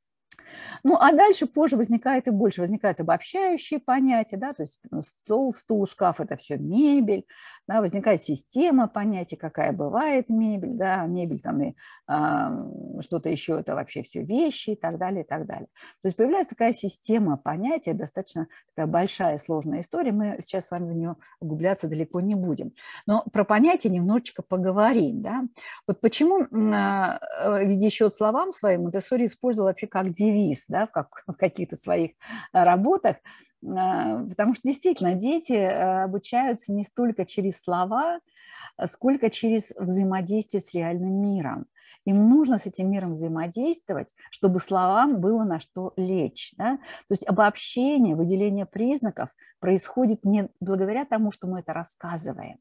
Ну, а дальше позже возникает и больше, возникают обобщающие понятия, да, то есть стол, стул, шкаф – это все мебель, да, возникает система понятий, какая бывает мебель, да, мебель там и что-то еще – это вообще все вещи и так далее, и так далее. То есть появляется такая система понятий, достаточно такая большая, сложная история, мы сейчас с вами в нее углубляться далеко не будем. Но про понятия немножечко поговорим, да. Вот почему ведя счет словам своим Монтессори использовал вообще как девиз, да, в каких-то своих работах, потому что действительно дети обучаются не столько через слова, сколько через взаимодействие с реальным миром. Им нужно с этим миром взаимодействовать, чтобы словам было на что лечь. Да? То есть обобщение, выделение признаков происходит не благодаря тому, что мы это рассказываем.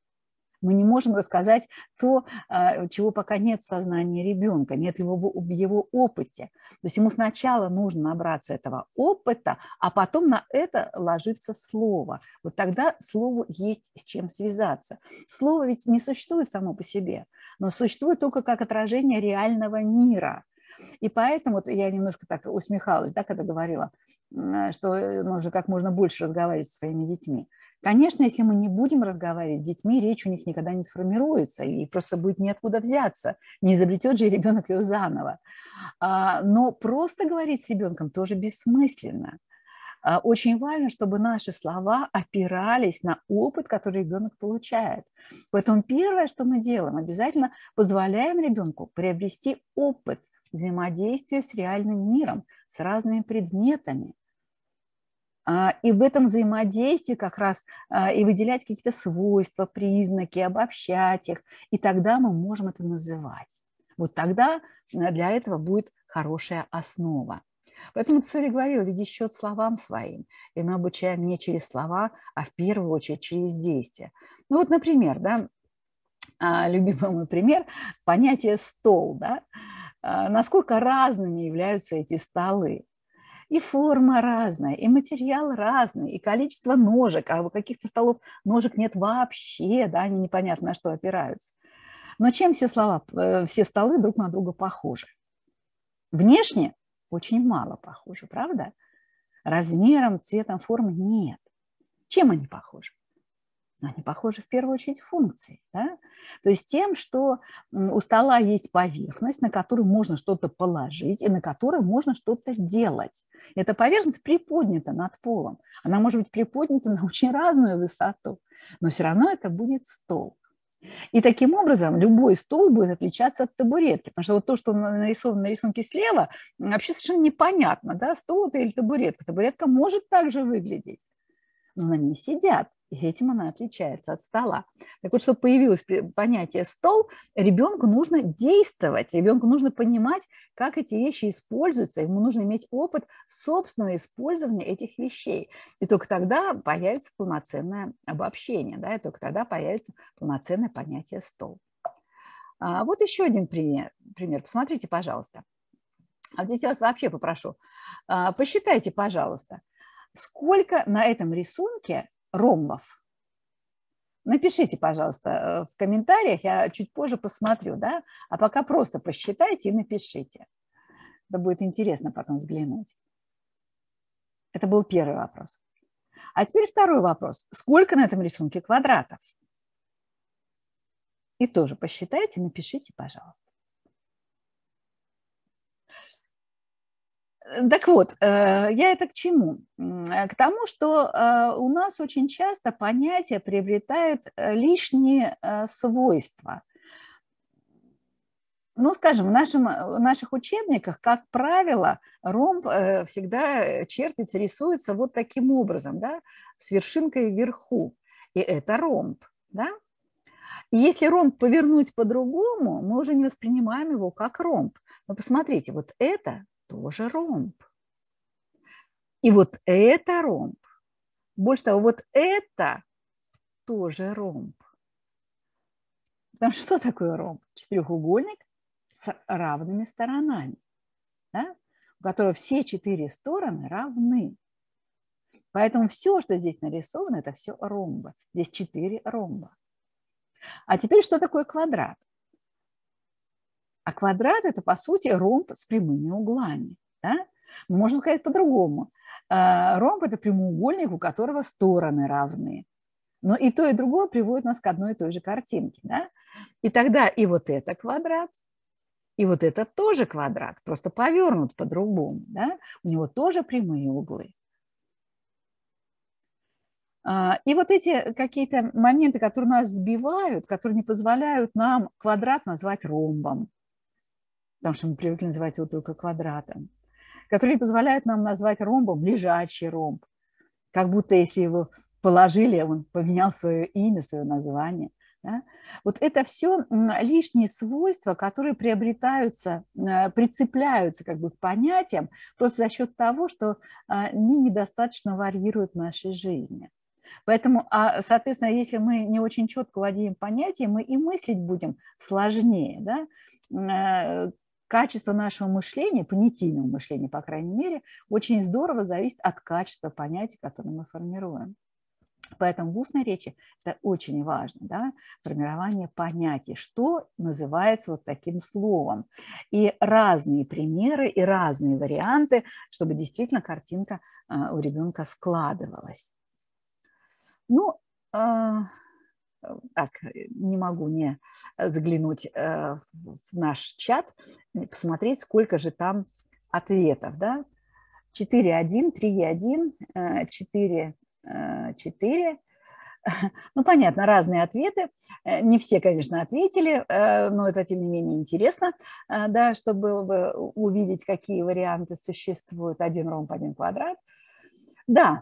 Мы не можем рассказать то, чего пока нет в сознании ребенка, нет в его опыте. То есть ему сначала нужно набраться этого опыта, а потом на это ложится слово. Вот тогда слову есть с чем связаться. Слово ведь не существует само по себе, но существует только как отражение реального мира. И поэтому вот я немножко так усмехалась, да, когда говорила, что нужно как можно больше разговаривать со своими детьми. Конечно, если мы не будем разговаривать с детьми, речь у них никогда не сформируется, и просто будет неоткуда взяться. Не изобретет же ребенок ее заново. Но просто говорить с ребенком тоже бессмысленно. Очень важно, чтобы наши слова опирались на опыт, который ребенок получает. Поэтому первое, что мы делаем, обязательно позволяем ребенку приобрести опыт взаимодействия с реальным миром, с разными предметами. И в этом взаимодействии как раз и выделять какие-то свойства, признаки, обобщать их. И тогда мы можем это называть. Вот тогда для этого будет хорошая основа. Поэтому Монтессори говорил, веди счет словам своим. И мы обучаем не через слова, а в первую очередь через действия. Ну вот, например, да, любимый мой пример, понятие «стол». Да? Насколько разными являются эти столы. И форма разная, и материал разный, и количество ножек. А у каких-то столов ножек нет вообще, да, они непонятно на что опираются. Но чем все столы друг на друга похожи? Внешне очень мало похожи, правда? Размером, цветом, формой нет. Чем они похожи? Они похожи в первую очередь функцией. Да? То есть тем, что у стола есть поверхность, на которую можно что-то положить и на которой можно что-то делать. Эта поверхность приподнята над полом. Она может быть приподнята на очень разную высоту, но все равно это будет стол. И таким образом любой стол будет отличаться от табуретки, потому что вот то, что нарисовано на рисунке слева, вообще совершенно непонятно, да, стол это или табуретка. Табуретка может также выглядеть, но на ней сидят, и этим она отличается от стола. Так вот, чтобы появилось понятие «стол», ребенку нужно действовать, ребенку нужно понимать, как эти вещи используются, ему нужно иметь опыт собственного использования этих вещей. И только тогда появится полноценное обобщение, да, и только тогда появится полноценное понятие «стол». Вот еще один пример. Посмотрите, пожалуйста. А здесь я вас вообще попрошу, посчитайте, пожалуйста, сколько на этом рисунке ромбов? Напишите, пожалуйста, в комментариях, я чуть позже посмотрю, да? А пока просто посчитайте и напишите. Это будет интересно потом взглянуть. Это был первый вопрос. А теперь второй вопрос. Сколько на этом рисунке квадратов? И тоже посчитайте, напишите, пожалуйста. Так вот, я это к чему? К тому, что у нас очень часто понятие приобретает лишние свойства. Ну, скажем, в наших учебниках, как правило, ромб всегда чертится, рисуется вот таким образом, да, с вершинкой вверху. И это ромб, да. И если ромб повернуть по-другому, мы уже не воспринимаем его как ромб. Но посмотрите, вот это тоже ромб. И вот это ромб. Больше того, вот это тоже ромб. Потому что такое ромб? Четырехугольник с равными сторонами, да? У которого все 4 стороны равны. Поэтому все, что здесь нарисовано, это все ромбы. Здесь 4 ромба. А теперь что такое квадрат? А квадрат – это, по сути, ромб с прямыми углами. Да? Можно сказать по-другому. Ромб – это прямоугольник, у которого стороны равны. Но и то, и другое приводит нас к одной и той же картинке. Да? И тогда и вот это квадрат, и вот это тоже квадрат, просто повернут по-другому. Да? У него тоже прямые углы. И вот эти какие-то моменты, которые нас сбивают, которые не позволяют нам квадрат назвать ромбом, потому что мы привыкли называть его только квадратом, которые не позволяют нам назвать ромбом лежачий ромб, как будто если его положили, он поменял свое имя, свое название. Да? Вот это все лишние свойства, которые приобретаются, прицепляются как бы к понятиям просто за счет того, что они недостаточно варьируют в нашей жизни. Поэтому, соответственно, если мы не очень четко владеем понятием, мы и мыслить будем сложнее. Да? Качество нашего мышления, понятийного мышления, по крайней мере, очень здорово зависит от качества понятий, которые мы формируем. Поэтому в устной речи это очень важно, да, формирование понятий, что называется вот таким словом. И разные примеры, и разные варианты, чтобы действительно картинка у ребенка складывалась. Ну, так, не могу не заглянуть в наш чат, посмотреть, сколько же там ответов, да? 4-1, 3-1, 4-4. Ну, понятно, разные ответы. Не все, конечно, ответили, но это, тем не менее, интересно, да, чтобы было бы увидеть, какие варианты существуют. Один ромб, один квадрат. Да.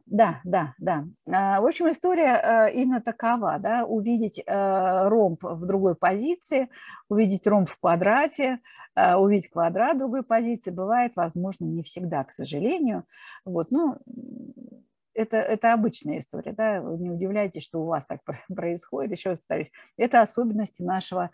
В общем, история именно такова, да, увидеть ромб в другой позиции, увидеть ромб в квадрате, увидеть квадрат в другой позиции бывает возможно не всегда, к сожалению. Вот, ну, это обычная история, да, вы не удивляйтесь, что у вас так происходит, еще раз повторюсь, это особенности нашего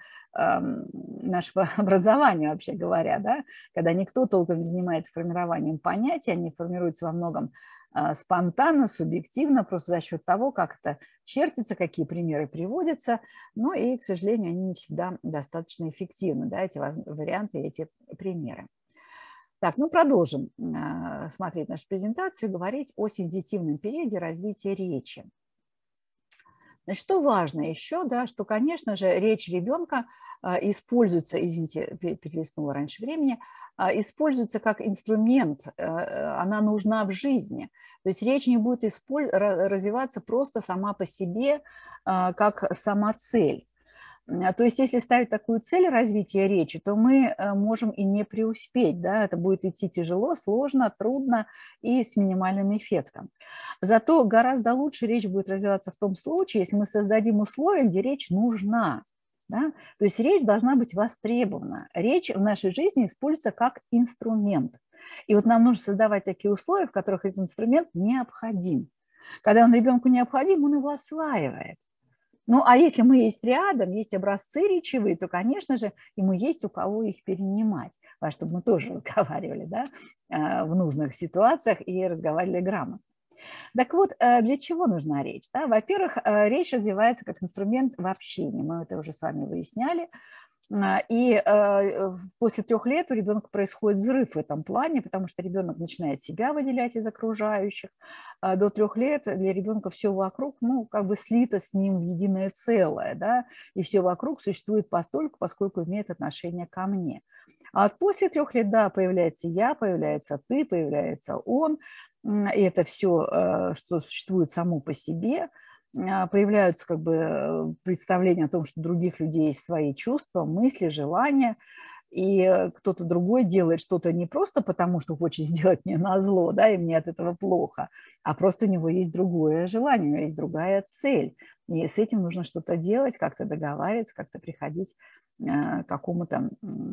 образования, вообще говоря, да, когда никто толком не занимается формированием понятий, они формируются во многом спонтанно, субъективно, просто за счет того, как это чертится, какие примеры приводятся, но и, к сожалению, они не всегда достаточно эффективны, да, эти варианты, эти примеры. Так, ну продолжим смотреть нашу презентацию и говорить о сензитивном периоде развития речи. Значит, что важно еще, да, что, конечно же, речь ребенка используется, извините, перелистнула раньше времени, используется как инструмент, она нужна в жизни. То есть речь не будет развиваться просто сама по себе, как сама цель. То есть если ставить такую цель развития речи, то мы можем и не преуспеть. Да? Это будет идти тяжело, сложно, трудно и с минимальным эффектом. Зато гораздо лучше речь будет развиваться в том случае, если мы создадим условия, где речь нужна. Да? То есть речь должна быть востребована. Речь в нашей жизни используется как инструмент. И вот нам нужно создавать такие условия, в которых этот инструмент необходим. Когда он ребенку необходим, он его осваивает. Ну, а если мы есть рядом, есть образцы речевые, то, конечно же, ему есть у кого их перенимать, чтобы мы тоже разговаривали, да, в нужных ситуациях и разговаривали грамотно. Так вот, для чего нужна речь? Да? Во-первых, речь развивается как инструмент в общении, мы это уже с вами выясняли. И после 3 лет у ребенка происходит взрыв в этом плане, потому что ребенок начинает себя выделять из окружающих. До 3 лет для ребенка все вокруг, ну, как бы слито с ним в единое целое, да, и все вокруг существует постольку, поскольку имеет отношение ко мне. А после 3 лет, да, появляется я, появляется ты, появляется он, и это все, что существует само по себе, появляются как бы представления о том, что у других людей есть свои чувства, мысли, желания. и кто-то другой делает что-то не просто потому, что хочет сделать мне назло, да, и мне от этого плохо, а просто у него есть другое желание, у него есть другая цель. И с этим нужно что-то делать, как-то договариваться, как-то приходить к какому-то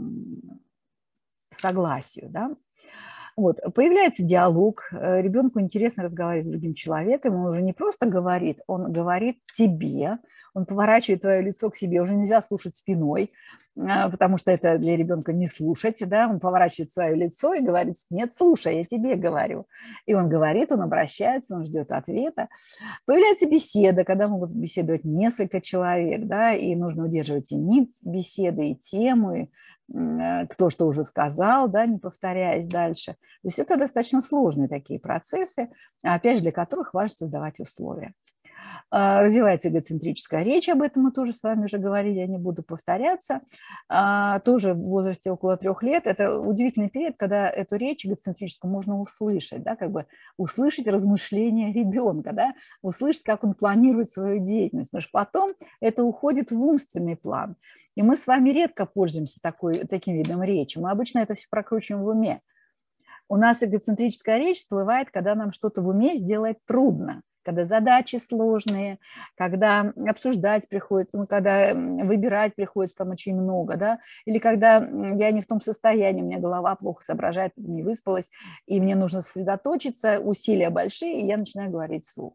согласию, да. Вот, появляется диалог, ребенку интересно разговаривать с другим человеком, он уже не просто говорит, он говорит тебе, он поворачивает твое лицо к себе, уже нельзя слушать спиной, потому что это для ребенка не слушать, да, он поворачивает свое лицо и говорит: нет, слушай, я тебе говорю. И он говорит, он обращается, он ждет ответа. Появляется беседа, когда могут беседовать несколько человек, да, и нужно удерживать и нить беседы, и тему, и кто что уже сказал, да, не повторяясь дальше. То есть это достаточно сложные такие процессы, опять же, для которых важно создавать условия. Развивается эгоцентрическая речь, об этом мы тоже с вами уже говорили, я не буду повторяться. Тоже в возрасте около 3 лет. Это удивительный период, когда эту речь эгоцентрическую можно услышать, да, как бы услышать размышления ребенка, да, услышать, как он планирует свою деятельность. Потому что потом это уходит в умственный план. И мы с вами редко пользуемся таким видом речи. Мы обычно это все прокручиваем в уме. У нас эгоцентрическая речь всплывает, когда нам что-то в уме сделать трудно, когда задачи сложные, когда обсуждать приходится, когда выбирать приходится там очень много, да, или когда я не в том состоянии, у меня голова плохо соображает, не выспалась, и мне нужно сосредоточиться, усилия большие, и я начинаю говорить вслух.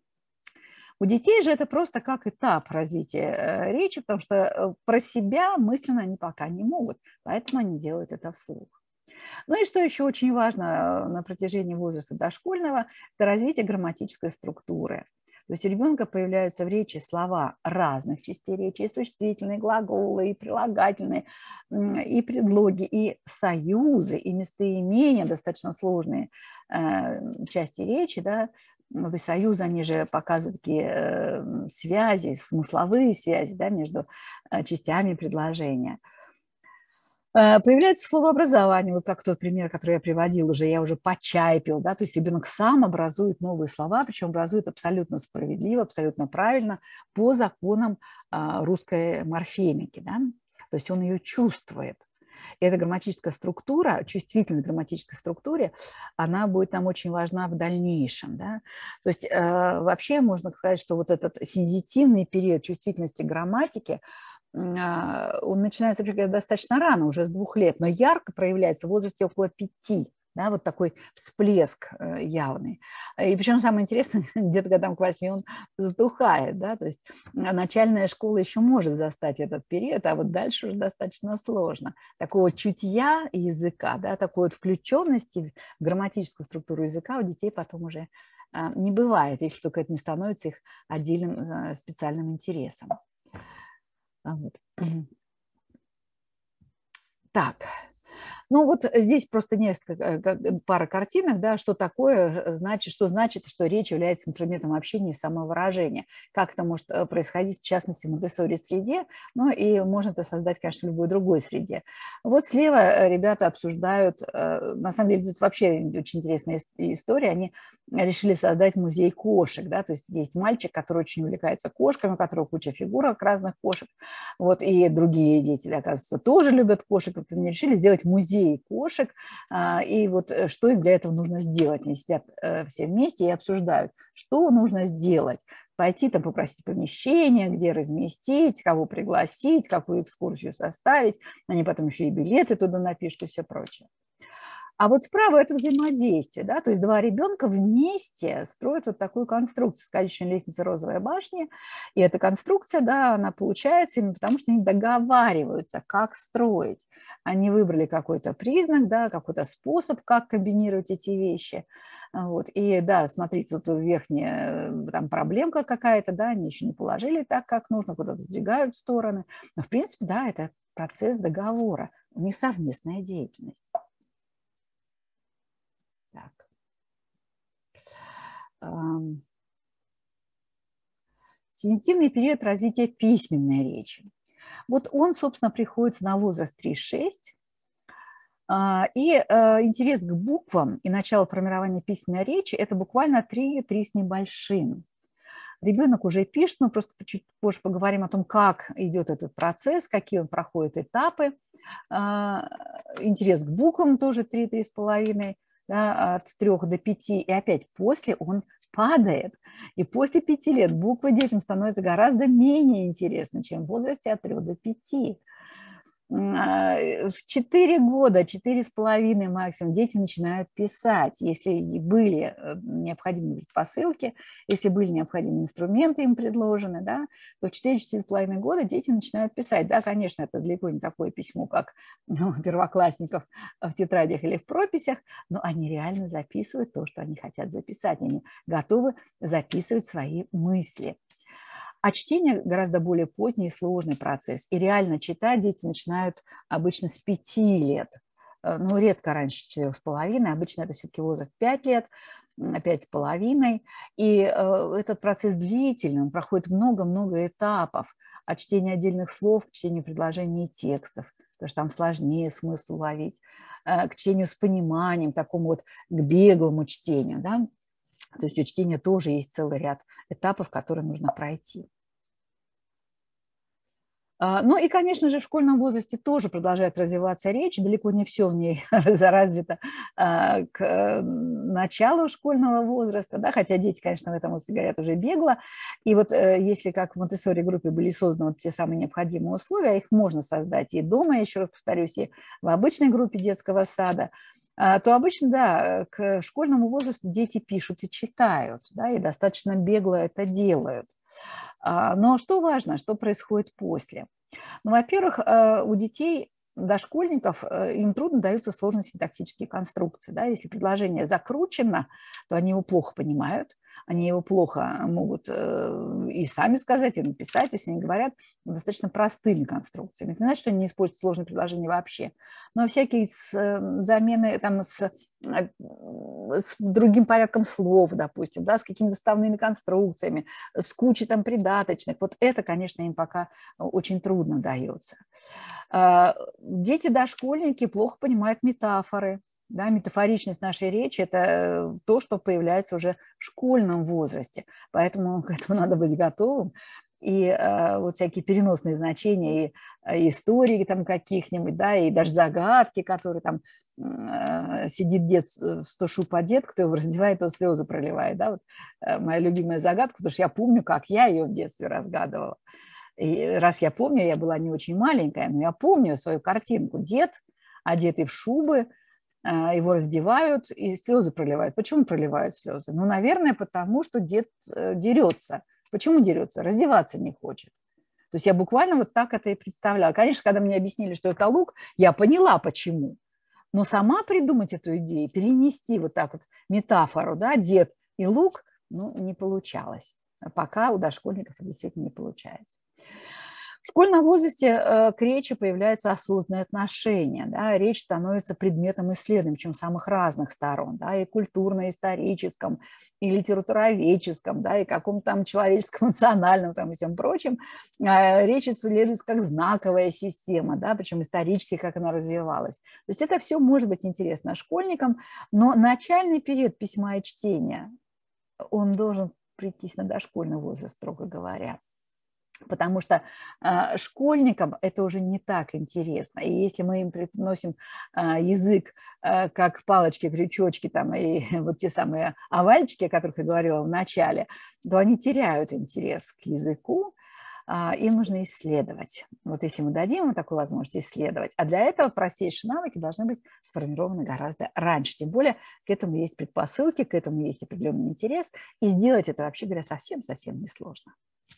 У детей же это просто как этап развития речи, потому что про себя мысленно они пока не могут, поэтому они делают это вслух. Ну и что еще очень важно на протяжении возраста дошкольного, это развитие грамматической структуры. То есть у ребенка появляются в речи слова разных частей речи, и существительные, и глаголы, и прилагательные, и предлоги, и союзы, и местоимения, достаточно сложные части речи, да. То есть союзы, они же показывают такие связи, смысловые связи, да, между частями предложения. Появляется словообразование, вот как тот пример, который я приводил уже, я уже почайпил, да, то есть ребенок сам образует новые слова, причем образует абсолютно справедливо, абсолютно правильно по законам русской морфемики, да, то есть он ее чувствует. И эта грамматическая структура, чувствительность грамматической структуре, она будет нам очень важна в дальнейшем, да. То есть вообще можно сказать, что вот этот сензитивный период чувствительности грамматики, он начинается достаточно рано, уже с 2 лет, но ярко проявляется в возрасте около 5, да, вот такой всплеск явный. И причем самое интересное, где-то годам к 8 он затухает, да, то есть начальная школа еще может застать этот период, а вот дальше уже достаточно сложно. Такого чутья языка, да, такой вот включенности в грамматическую структуру языка у детей потом уже не бывает, если только это не становится их отдельным специальным интересом. Вот. Так, ну вот здесь просто несколько, пара картинок, да, что такое, значит, что речь является инструментом общения и самовыражения. Как это может происходить, в частности, в Монтессори-среде, ну и можно это создать, конечно, в любой другой среде. Вот слева ребята обсуждают, на самом деле, тут вообще очень интересная история, они решили создать музей кошек, да, то есть есть мальчик, который очень увлекается кошками, у которого куча фигурок разных кошек, вот, и другие дети, оказывается, тоже любят кошек, вот они решили сделать музей кошек, и вот что им для этого нужно сделать. Они сидят все вместе и обсуждают, что нужно сделать. Пойти там попросить помещение, где разместить, кого пригласить, какую экскурсию составить. Они потом еще и билеты туда напишут и все прочее. А вот справа это взаимодействие, да, то есть 2 ребенка вместе строят вот такую конструкцию, сказочная лестница розовой башни, и эта конструкция, да, она получается именно потому, что они договариваются, как строить. Они выбрали какой-то признак, да, какой-то способ, как комбинировать эти вещи. Вот. И да, смотрите, вот верхняя там проблемка какая-то, да, они еще не положили так, как нужно, куда-то сдвигают в стороны. Но в принципе, да, это процесс договора, у них совместная деятельность. Так. Сензитивный период развития письменной речи. Вот он, собственно, приходится на возраст 3-6. И интерес к буквам и начало формирования письменной речи – это буквально 3 с небольшим. Ребенок уже пишет, мы просто чуть позже поговорим о том, как идет этот процесс, какие он проходит этапы. Интерес к буквам тоже 3-3,5, да, от 3 до 5. И опять после он падает. И после 5 лет буквы детям становятся гораздо менее интересны, чем в возрасте от 3 до 5. В 4 года, 4,5 максимум, дети начинают писать, если были необходимые предпосылки, если были необходимые инструменты им предложены, да, то в 4-4,5 года дети начинают писать. Да, конечно, это далеко не такое письмо, как у первоклассников в тетрадях или в прописях, но они реально записывают то, что они хотят записать, они готовы записывать свои мысли. А чтение гораздо более поздний и сложный процесс. И реально читать дети начинают обычно с 5 лет. Ну, редко раньше 4,5. Обычно это все-таки возраст 5 лет, 5,5. И этот процесс длительный, он проходит много-много этапов. От чтения отдельных слов к чтению предложений и текстов, потому что там сложнее смысл уловить, к чтению с пониманием, такому вот к беглому чтению, да. То есть у чтения тоже есть целый ряд этапов, которые нужно пройти. Ну и, конечно же, в школьном возрасте тоже продолжает развиваться речь, далеко не все в ней развито к началу школьного возраста, да, хотя дети, конечно, в этом возрасте говорят уже бегло. И вот если как в Монтессори-группе были созданы вот те самые необходимые условия, их можно создать и дома, еще раз повторюсь, и в обычной группе детского сада, то обычно, да, к школьному возрасту дети пишут и читают, да, и достаточно бегло это делают. Но что важно, что происходит после? Ну, во-первых, у детей, дошкольников, им трудно даются сложные синтаксические конструкции. Да? Если предложение закручено, то они его плохо понимают, они его плохо могут и сами сказать, и написать, если они говорят достаточно простыми конструкциями. Это не значит, что они не используют сложные предложения вообще. Но всякие замены там, с другим порядком слов, допустим, да, с какими-то составными конструкциями, с кучей там придаточных, вот это, конечно, им пока очень трудно дается. Дети-дошкольники плохо понимают метафоры. Да, метафоричность нашей речи – это то, что появляется уже в школьном возрасте. Поэтому к этому надо быть готовым. И вот всякие переносные значения, и истории там каких-нибудь, да, и даже загадки, которые там сидит дед в стошу по дед, кто его раздевает, тот слезы проливает. Да? Вот, моя любимая загадка, потому что я помню, как я ее в детстве разгадывала. И раз я помню, я была не очень маленькая, но я помню свою картинку. Дед, одетый в шубы, его раздевают и слезы проливают. Почему проливают слезы? Ну, наверное, потому что дед дерется. Почему дерется? Раздеваться не хочет. То есть я буквально вот так это и представляла. Конечно, когда мне объяснили, что это лук, я поняла, почему. Но сама придумать эту идею, перенести вот так вот метафору, да, дед и лук, ну, не получалось. Пока у дошкольников это действительно не получается. В школьном возрасте к речи появляется осознанное отношение, да, речь становится предметом исследований, причем самых разных сторон, да, и культурно-историческом, и литературоведческом, да, и каком-то там человеческом, национальном, там и всем прочем. Речь исследуется как знаковая система, да, причем исторически, как она развивалась. То есть это все может быть интересно школьникам, но начальный период письма и чтения, он должен прийтись на дошкольный возраст, строго говоря. Потому что школьникам это уже не так интересно. И если мы им приносим язык как палочки, крючочки там, и вот те самые овальчики, о которых я говорила в начале, то они теряют интерес к языку, им нужно исследовать. Вот если мы дадим им такую возможность исследовать, а для этого простейшие навыки должны быть сформированы гораздо раньше. Тем более к этому есть предпосылки, к этому есть определенный интерес, и сделать это, вообще говоря, совсем-совсем несложно.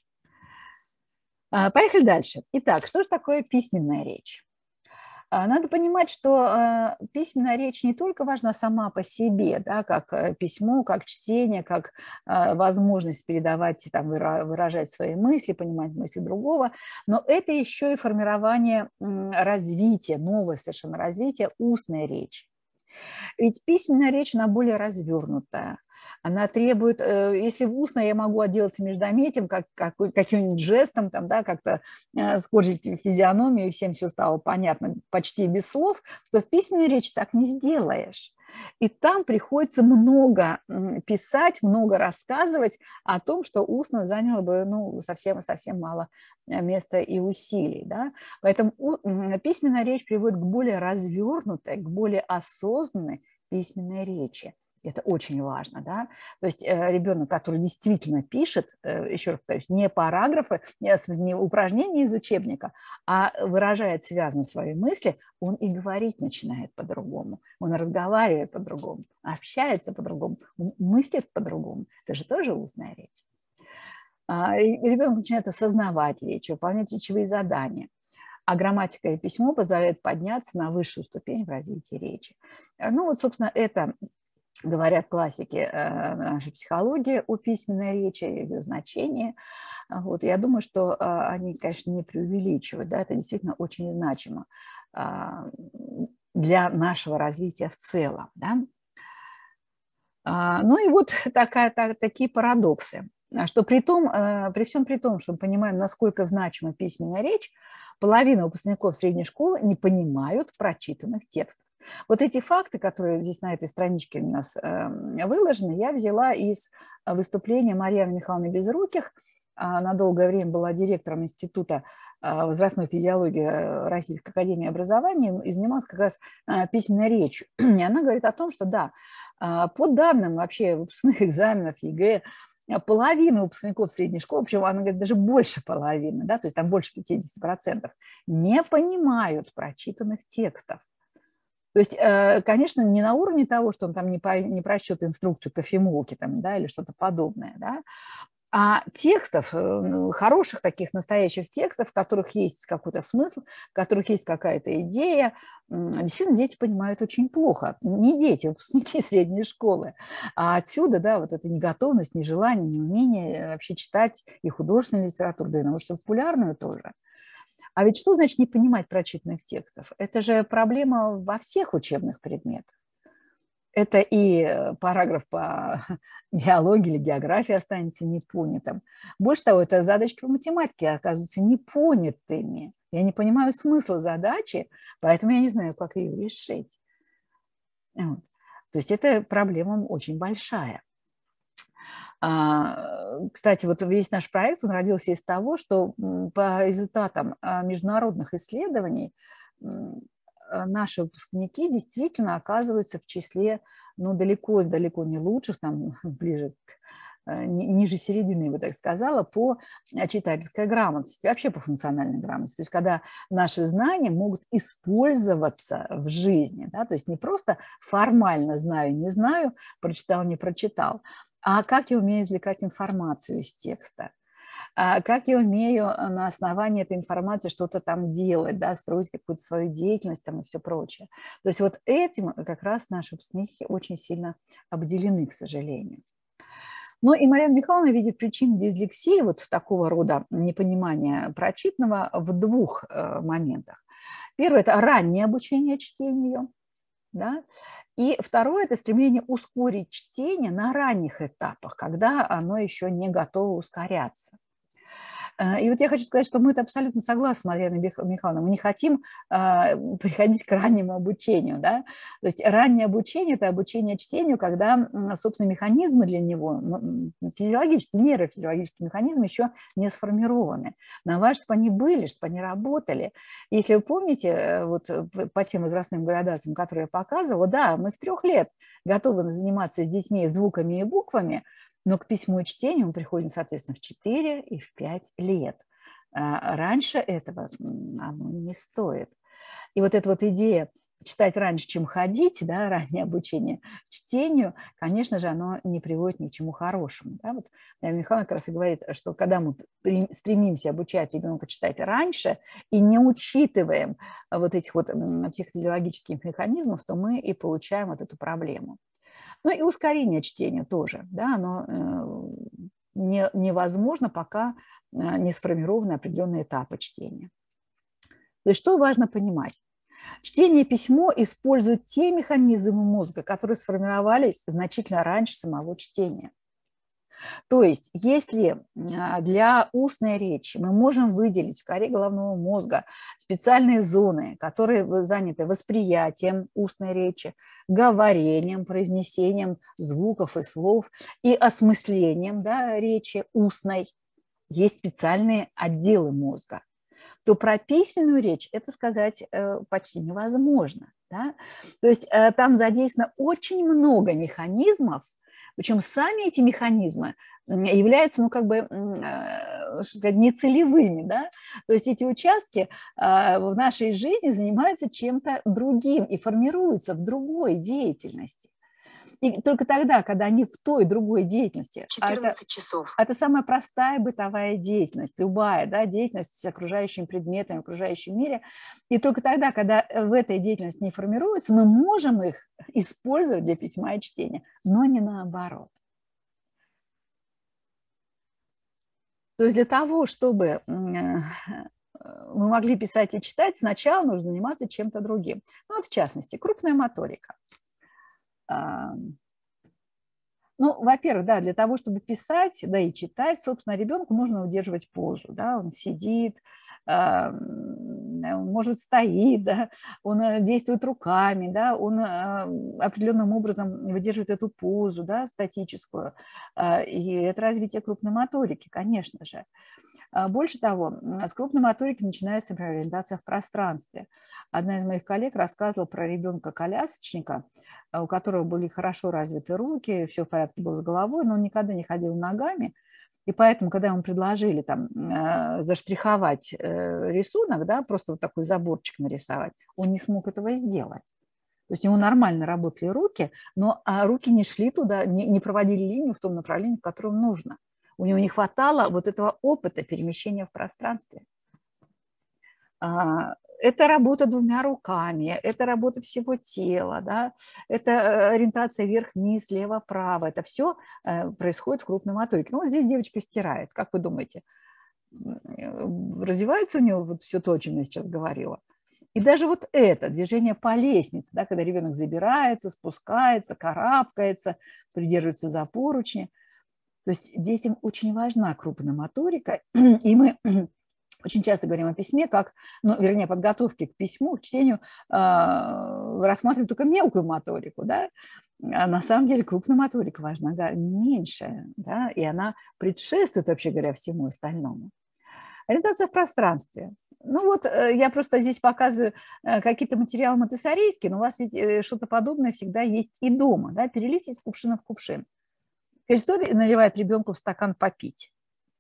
Поехали дальше. Итак, что же такое письменная речь? Надо понимать, что письменная речь не только важна сама по себе, да, как письмо, как чтение, как возможность передавать, там, выражать свои мысли, понимать мысли другого, но это еще и формирование развития, новое совершенно развитие устной речи. Ведь письменная речь, она более развернутая. Она требует, если в устно я могу отделаться междометием, каким-нибудь жестом, там, да, как-то скорчить физиономию, и всем все стало понятно почти без слов, то в письменной речи так не сделаешь. И там приходится много писать, много рассказывать о том, что устно заняло бы совсем мало места и усилий. Да? Поэтому письменная речь приводит к более развернутой, к более осознанной письменной речи. Это очень важно, да. То есть ребенок, который действительно пишет, еще раз повторюсь, не параграфы, не упражнения из учебника, а выражает связно свои мысли, он и говорить начинает по-другому, он разговаривает по-другому, общается по-другому, мыслит по-другому. Это же тоже устная речь. Ребенок начинает осознавать речь, выполнять речевые задания. А грамматика и письмо позволяют подняться на высшую ступень в развитии речи. Ну вот, собственно, это говорят классики нашей психологии о письменной речи, ее значении. Вот. Я думаю, что они, конечно, не преувеличивают. Да, это действительно очень значимо для нашего развития в целом. Да? Ну и вот такие парадоксы. Что при всем при том, что мы понимаем, насколько значима письменная речь, половина выпускников средней школы не понимают прочитанных текстов. Вот эти факты, которые здесь на этой страничке у нас выложены, я взяла из выступления Марьяны Михайловны Безруких. Она долгое время была директором Института возрастной физиологии Российской академии образования и занималась как раз письменной речью. И она говорит о том, что да, по данным вообще выпускных экзаменов ЕГЭ, половина выпускников средней школы, причем она говорит, даже больше половины, да, то есть там больше 50%, не понимают прочитанных текстов. То есть, конечно, не на уровне того, что он там не прочтет инструкцию кофемолки там, да, или что-то подобное, да, а текстов, хороших таких настоящих текстов, в которых есть какой-то смысл, в которых есть какая-то идея, действительно дети понимают очень плохо. Не дети, выпускники средней школы. А отсюда, да, вот эта неготовность, нежелание, неумение вообще читать и художественную литературу, да и научно-популярную тоже. А ведь что значит не понимать прочитанных текстов? Это же проблема во всех учебных предметах. Это и параграф по биологии или географии останется непонятым. Больше того, это задачки по математике оказываются непонятыми. Я не понимаю смысла задачи, поэтому я не знаю, как ее решить. Вот. То есть это проблема очень большая. Кстати, вот весь наш проект, он родился из того, что по результатам международных исследований наши выпускники действительно оказываются в числе, ну, далеко не лучших, там, ближе ниже середины, я бы так сказала, по читательской грамотности, вообще по функциональной грамотности. То есть когда наши знания могут использоваться в жизни, да, то есть не просто формально знаю, не знаю, прочитал, не прочитал, а как я умею извлекать информацию из текста, как я умею на основании этой информации что-то там делать, да, строить какую-то свою деятельность там и все прочее. То есть вот этим как раз наши выпускники очень сильно обделены, к сожалению. Но и Марьяна Михайловна видит причину дислексии, вот такого рода непонимания прочитанного в двух моментах. Первое – это раннее обучение чтению, да? И второе – это стремление ускорить чтение на ранних этапах, когда оно еще не готово ускоряться. И вот я хочу сказать, что мы абсолютно согласны с Марьяной Михайловной. Мы не хотим приходить к раннему обучению. Да? То есть раннее обучение – это обучение чтению, когда, собственно, механизмы для него, физиологические, нейрофизиологические механизмы еще не сформированы. Нам важно, чтобы они были, чтобы они работали. Если вы помните, вот по тем возрастным градациям, которые я показывала, да, мы с 3 лет готовы заниматься с детьми звуками и буквами, но к письму и чтению мы приходим, соответственно, в 4 и в 5 лет. Раньше этого оно не стоит. И вот эта вот идея читать раньше, чем ходить, да, раннее обучение чтению, конечно же, оно не приводит ни к чему хорошему. Да? Вот Михаил как раз и говорит, что когда мы стремимся обучать ребенка читать раньше и не учитываем вот этих вот психофизиологических механизмов, то мы и получаем вот эту проблему. Ну и ускорение чтения тоже, да, оно невозможно, пока не сформированы определенные этапы чтения. То есть что важно понимать? Чтение и письмо используют те механизмы мозга, которые сформировались значительно раньше самого чтения. То есть, если для устной речи мы можем выделить в коре головного мозга специальные зоны, которые заняты восприятием устной речи, говорением, произнесением звуков и слов и осмыслением, да, речи устной, есть специальные отделы мозга, то про письменную речь это сказать почти невозможно. Да? То есть там задействовано очень много механизмов, причем сами эти механизмы являются, ну, как бы, что сказать, нецелевыми, да? То есть эти участки в нашей жизни занимаются чем-то другим и формируются в другой деятельности. И только тогда, когда они в той другой деятельности, 14 часов. это самая простая бытовая деятельность, любая, да, деятельность с окружающими предметами, в окружающем мире. И только тогда, когда в этой деятельности не формируются, мы можем их использовать для письма и чтения, но не наоборот. То есть для того, чтобы мы могли писать и читать, сначала нужно заниматься чем-то другим. Ну, вот в частности, крупная моторика. Ну, во-первых, да, для того, чтобы писать, да и читать, собственно, ребенку нужно удерживать позу, да, он сидит, он, может, стоит, да, он действует руками, да, он определенным образом выдерживает эту позу, да, статическую, и это развитие крупной моторики, конечно же. Больше того, с крупной моторики начинается ориентация в пространстве. Одна из моих коллег рассказывала про ребенка-колясочника, у которого были хорошо развиты руки, все в порядке было с головой, но он никогда не ходил ногами. И поэтому, когда ему предложили там заштриховать рисунок, да, просто вот такой заборчик нарисовать, он не смог этого сделать. То есть у него нормально работали руки, но руки не шли туда, не проводили линию в том направлении, в котором нужно. У него не хватало вот этого опыта перемещения в пространстве. Это работа двумя руками, это работа всего тела, да? Это ориентация вверх-вниз, лево-право. Это все происходит в крупной моторике. Ну, вот здесь девочка стирает, как вы думаете? Развивается у нее вот все то, о чем я сейчас говорила? И даже вот это движение по лестнице, да, когда ребенок забирается, спускается, карабкается, придерживается за поручни. То есть детям очень важна крупная моторика, и мы очень часто говорим о письме, как, ну, вернее, подготовке к письму, к чтению, рассматриваем только мелкую моторику, да, а на самом деле крупная моторика важна, да, меньшая, да, и она предшествует, вообще говоря, всему остальному. Ориентация в пространстве. Ну вот, я просто здесь показываю какие-то материалы монтессорийские, но у вас ведь что-то подобное всегда есть и дома, да, перелить из кувшина в кувшин. Кто наливает ребенку в стакан попить?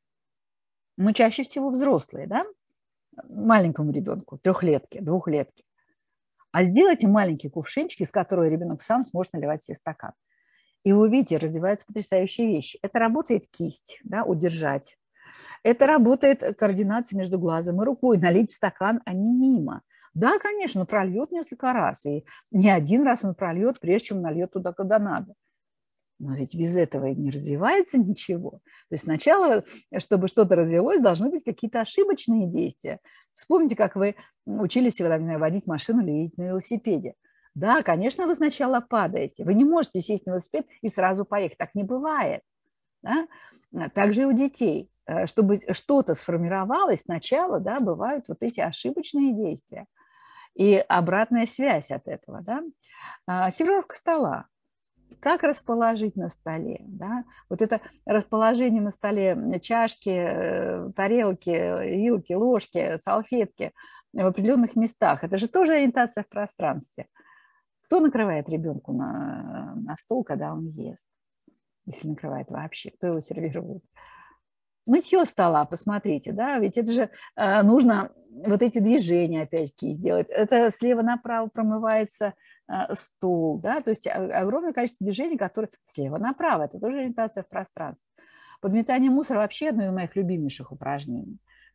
Мы чаще всего взрослые, да? Маленькому ребенку, 3-летке, 2-летке. А сделайте маленькие кувшинчики, из которых ребенок сам сможет наливать себе стакан. И вы увидите, развиваются потрясающие вещи. Это работает кисть, да, удержать. Это работает координация между глазом и рукой. Налить в стакан, а не мимо. Да, конечно, он прольет несколько раз. И не один раз он прольет, прежде чем нальет туда, куда надо. Но ведь без этого не развивается ничего. То есть сначала, чтобы что-то развилось, должны быть какие-то ошибочные действия. Вспомните, как вы учились водить машину или ездить на велосипеде. Да, конечно, вы сначала падаете. Вы не можете сесть на велосипед и сразу поехать. Так не бывает. Да? Также и у детей. Чтобы что-то сформировалось сначала, да, бывают вот эти ошибочные действия. И обратная связь от этого. Да? Сервировка стола. Как расположить на столе, да? Вот это расположение на столе чашки, тарелки, вилки, ложки, салфетки в определенных местах, это же тоже ориентация в пространстве. Кто накрывает ребенку на стол, когда он ест? Если накрывает вообще, кто его сервирует? Мытье стола, посмотрите, да, ведь это же нужно вот эти движения опять-таки сделать. Это слева направо промывается стол, да, то есть огромное количество движений, которые слева направо, это тоже ориентация в пространстве. Подметание мусора вообще одно из моих любимейших упражнений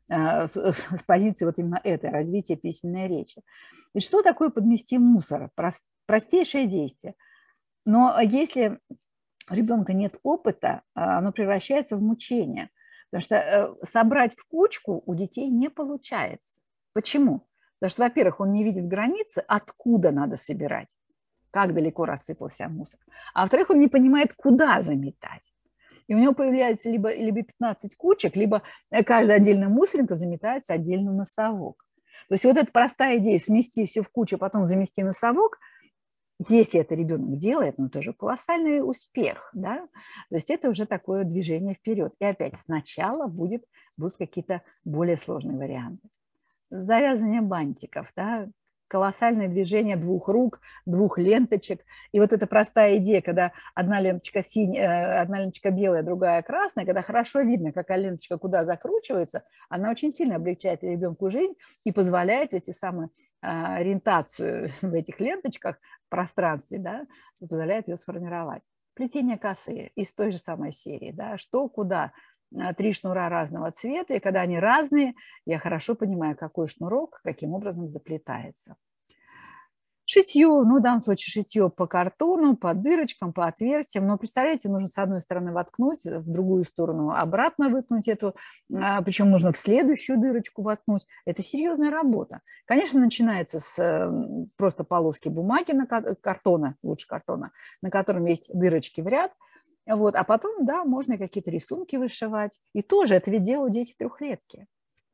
с позиции вот именно этой, развития письменной речи. И что такое подмести мусор? Простейшее действие. Но если у ребенка нет опыта, оно превращается в мучение. Потому что собрать в кучку у детей не получается. Почему? Потому что, во-первых, он не видит границы, откуда надо собирать, как далеко рассыпался мусор. А во-вторых, он не понимает, куда заметать. И у него появляется либо 15 кучек, либо каждая отдельная мусоринка заметается отдельно в носовок. То есть вот эта простая идея смести все в кучу, потом замести носовок, если это ребенок делает, ну, это же колоссальный успех, да, то есть это уже такое движение вперед. И опять сначала будут какие-то более сложные варианты. Завязывание бантиков, да, колоссальное движение двух рук, двух ленточек. И вот эта простая идея, когда одна ленточка синяя, одна ленточка белая, другая красная, когда хорошо видно, какая ленточка куда закручивается, она очень сильно облегчает ребенку жизнь и позволяет эти самые ориентацию в этих ленточках в пространстве, да, позволяет ее сформировать. Плетение косы из той же самой серии, да, что, куда. 3 шнура разного цвета, и когда они разные, я хорошо понимаю, какой шнурок каким образом заплетается. Шитье, ну, в данном случае шитье по картону, по дырочкам, по отверстиям. Но, представляете, нужно с одной стороны воткнуть, в другую сторону обратно выткнуть эту, причем нужно в следующую дырочку воткнуть. Это серьезная работа. Конечно, начинается с просто полоски бумаги, картона, лучше картона, на котором есть дырочки в ряд. Вот, а потом, да, можно какие-то рисунки вышивать. И тоже это ведь делают дети трехлетки.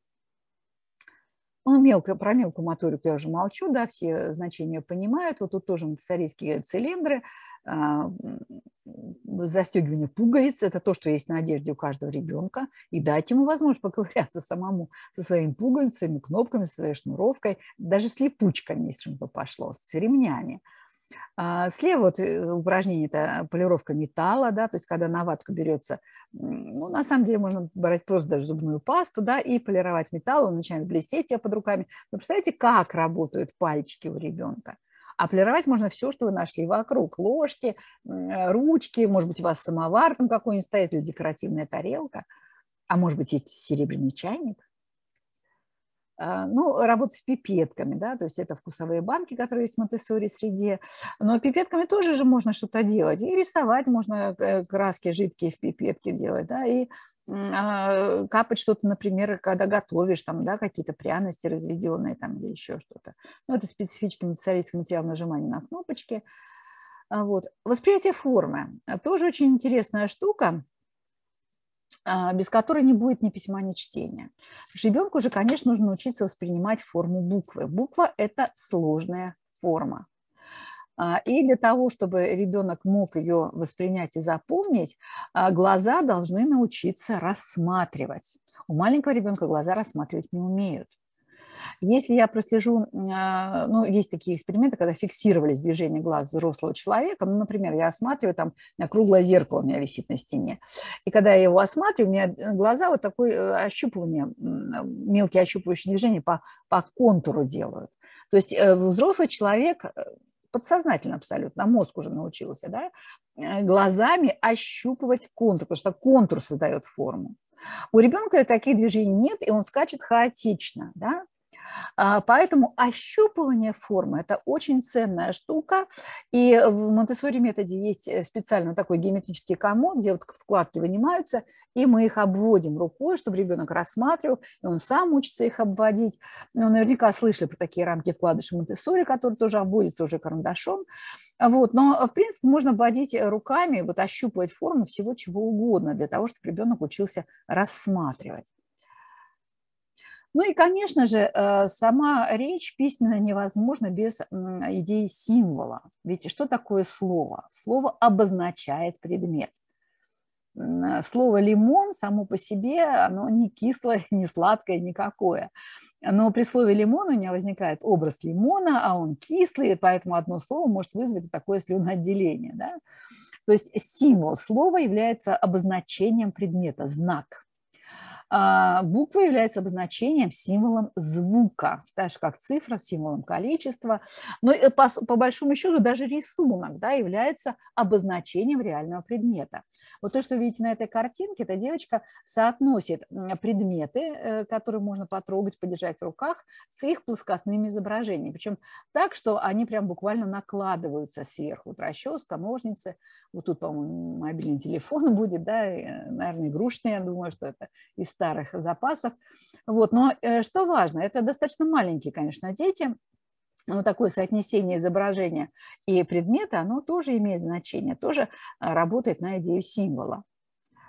Ну, про мелкую моторику я уже молчу, да, все значения понимают. Вот тут тоже монтессорийские цилиндры, застегивание пуговиц – это то, что есть на одежде у каждого ребенка. И дать ему возможность поковыряться самому со своими пуговицами, кнопками, своей шнуровкой, даже с липучками, если что пошло, с ремнями. Слева вот упражнение – это полировка металла, да, то есть когда на ватку берется, ну, на самом деле можно брать просто даже зубную пасту, да, и полировать металл, он начинает блестеть у тебя под руками. Вы представляете, как работают пальчики у ребенка? А полировать можно все, что вы нашли вокруг. Ложки, ручки, может быть, у вас самовар там какой-нибудь стоит или декоративная тарелка, а может быть, есть серебряный чайник. Ну, работа с пипетками, да, то есть это вкусовые банки, которые есть в монтессори-среде, но пипетками тоже же можно что-то делать, и рисовать можно, краски жидкие в пипетке делать, да, и капать что-то, например, когда готовишь, там, да, какие-то пряности разведенные там или еще что-то. Ну, это специфический монтессорийский материал нажимания на кнопочки. Вот. Восприятие формы. Тоже очень интересная штука, без которой не будет ни письма, ни чтения. Ребенку же, конечно, нужно научиться воспринимать форму буквы. Буква – это сложная форма. И для того, чтобы ребенок мог ее воспринять и запомнить, глаза должны научиться рассматривать. У маленького ребенка глаза рассматривать не умеют. Если я прослежу, ну, есть такие эксперименты, когда фиксировались движения глаз взрослого человека, ну, например, я осматриваю, там, круглое зеркало у меня висит на стене, и когда я его осматриваю, у меня глаза вот такое ощупывание, мелкие ощупывающие движения по контуру делают. То есть взрослый человек подсознательно абсолютно, мозг уже научился, да, глазами ощупывать контур, потому что контур создает форму. У ребенка таких движений нет, и он скачет хаотично, да. Поэтому ощупывание формы – это очень ценная штука. И в Монтессори методе есть специально такой геометрический комод, где вот вкладки вынимаются, и мы их обводим рукой, чтобы ребенок рассматривал, и он сам учится их обводить. Ну, наверняка слышали про такие рамки вкладышей Монтессори, которые тоже обводятся уже карандашом. Вот. Но, в принципе, можно обводить руками, вот ощупывать форму всего чего угодно для того, чтобы ребенок учился рассматривать. Ну и, конечно же, сама речь письменно невозможна без идеи символа. Ведь что такое слово? Слово обозначает предмет. Слово «лимон» само по себе, оно не кислое, не сладкое, никакое. Но при слове «лимон» у меня возникает образ лимона, а он кислый, поэтому одно слово может вызвать такое слюноотделение. Да? То есть символ слова является обозначением предмета, знак. Буква является обозначением, символом звука, так же как цифра, символом количества. Но по большому счету даже рисунок, да, является обозначением реального предмета. Вот то, что вы видите на этой картинке, эта девочка соотносит предметы, которые можно потрогать, подержать в руках, с их плоскостными изображениями. Причем так, что они прям буквально накладываются сверху. Вот расческа, ножницы. Вот тут, по-моему, мобильный телефон будет, да, и, наверное, игрушечный, я думаю, что это из старых запасов. Вот. Но что важно, это достаточно маленькие, конечно, дети, но такое соотнесение изображения и предмета, оно тоже имеет значение, тоже работает на идею символа.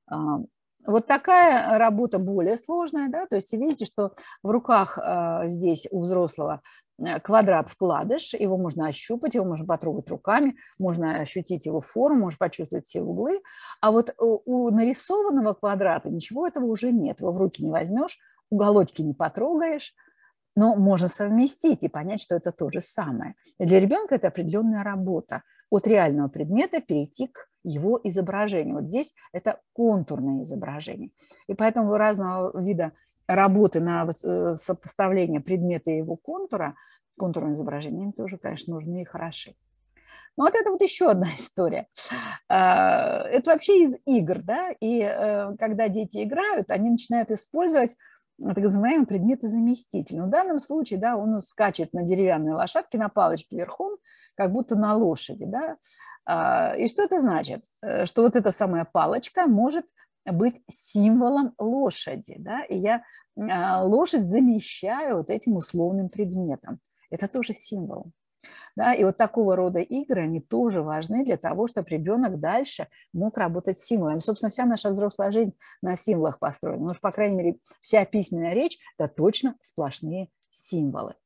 Вот такая работа более сложная, да, то есть видите, что в руках здесь у взрослого квадрат-вкладыш, его можно ощупать, его можно потрогать руками, можно ощутить его форму, можно почувствовать все углы, а вот у нарисованного квадрата ничего этого уже нет, его в руки не возьмешь, уголочки не потрогаешь, но можно совместить и понять, что это то же самое. И для ребенка это определенная работа. От реального предмета перейти к его изображению. Вот здесь это контурное изображение. И поэтому разного вида работы на сопоставление предмета и его контура, контурное изображение, тоже, конечно, нужны и хороши. Но вот это вот еще одна история. Это вообще из игр, да, и когда дети играют, они начинают использовать так называемый предметозаместитель. Но в данном случае, да, он скачет на деревянной лошадке, на палочке верхом, как будто на лошади, да. И что это значит? Что вот эта самая палочка может быть символом лошади, да, и я лошадь замещаю вот этим условным предметом. Это тоже символ. Да, и вот такого рода игры, они тоже важны для того, чтобы ребенок дальше мог работать с символами. Собственно, вся наша взрослая жизнь на символах построена. Ну уж, по крайней мере, вся письменная речь – это точно сплошные символы.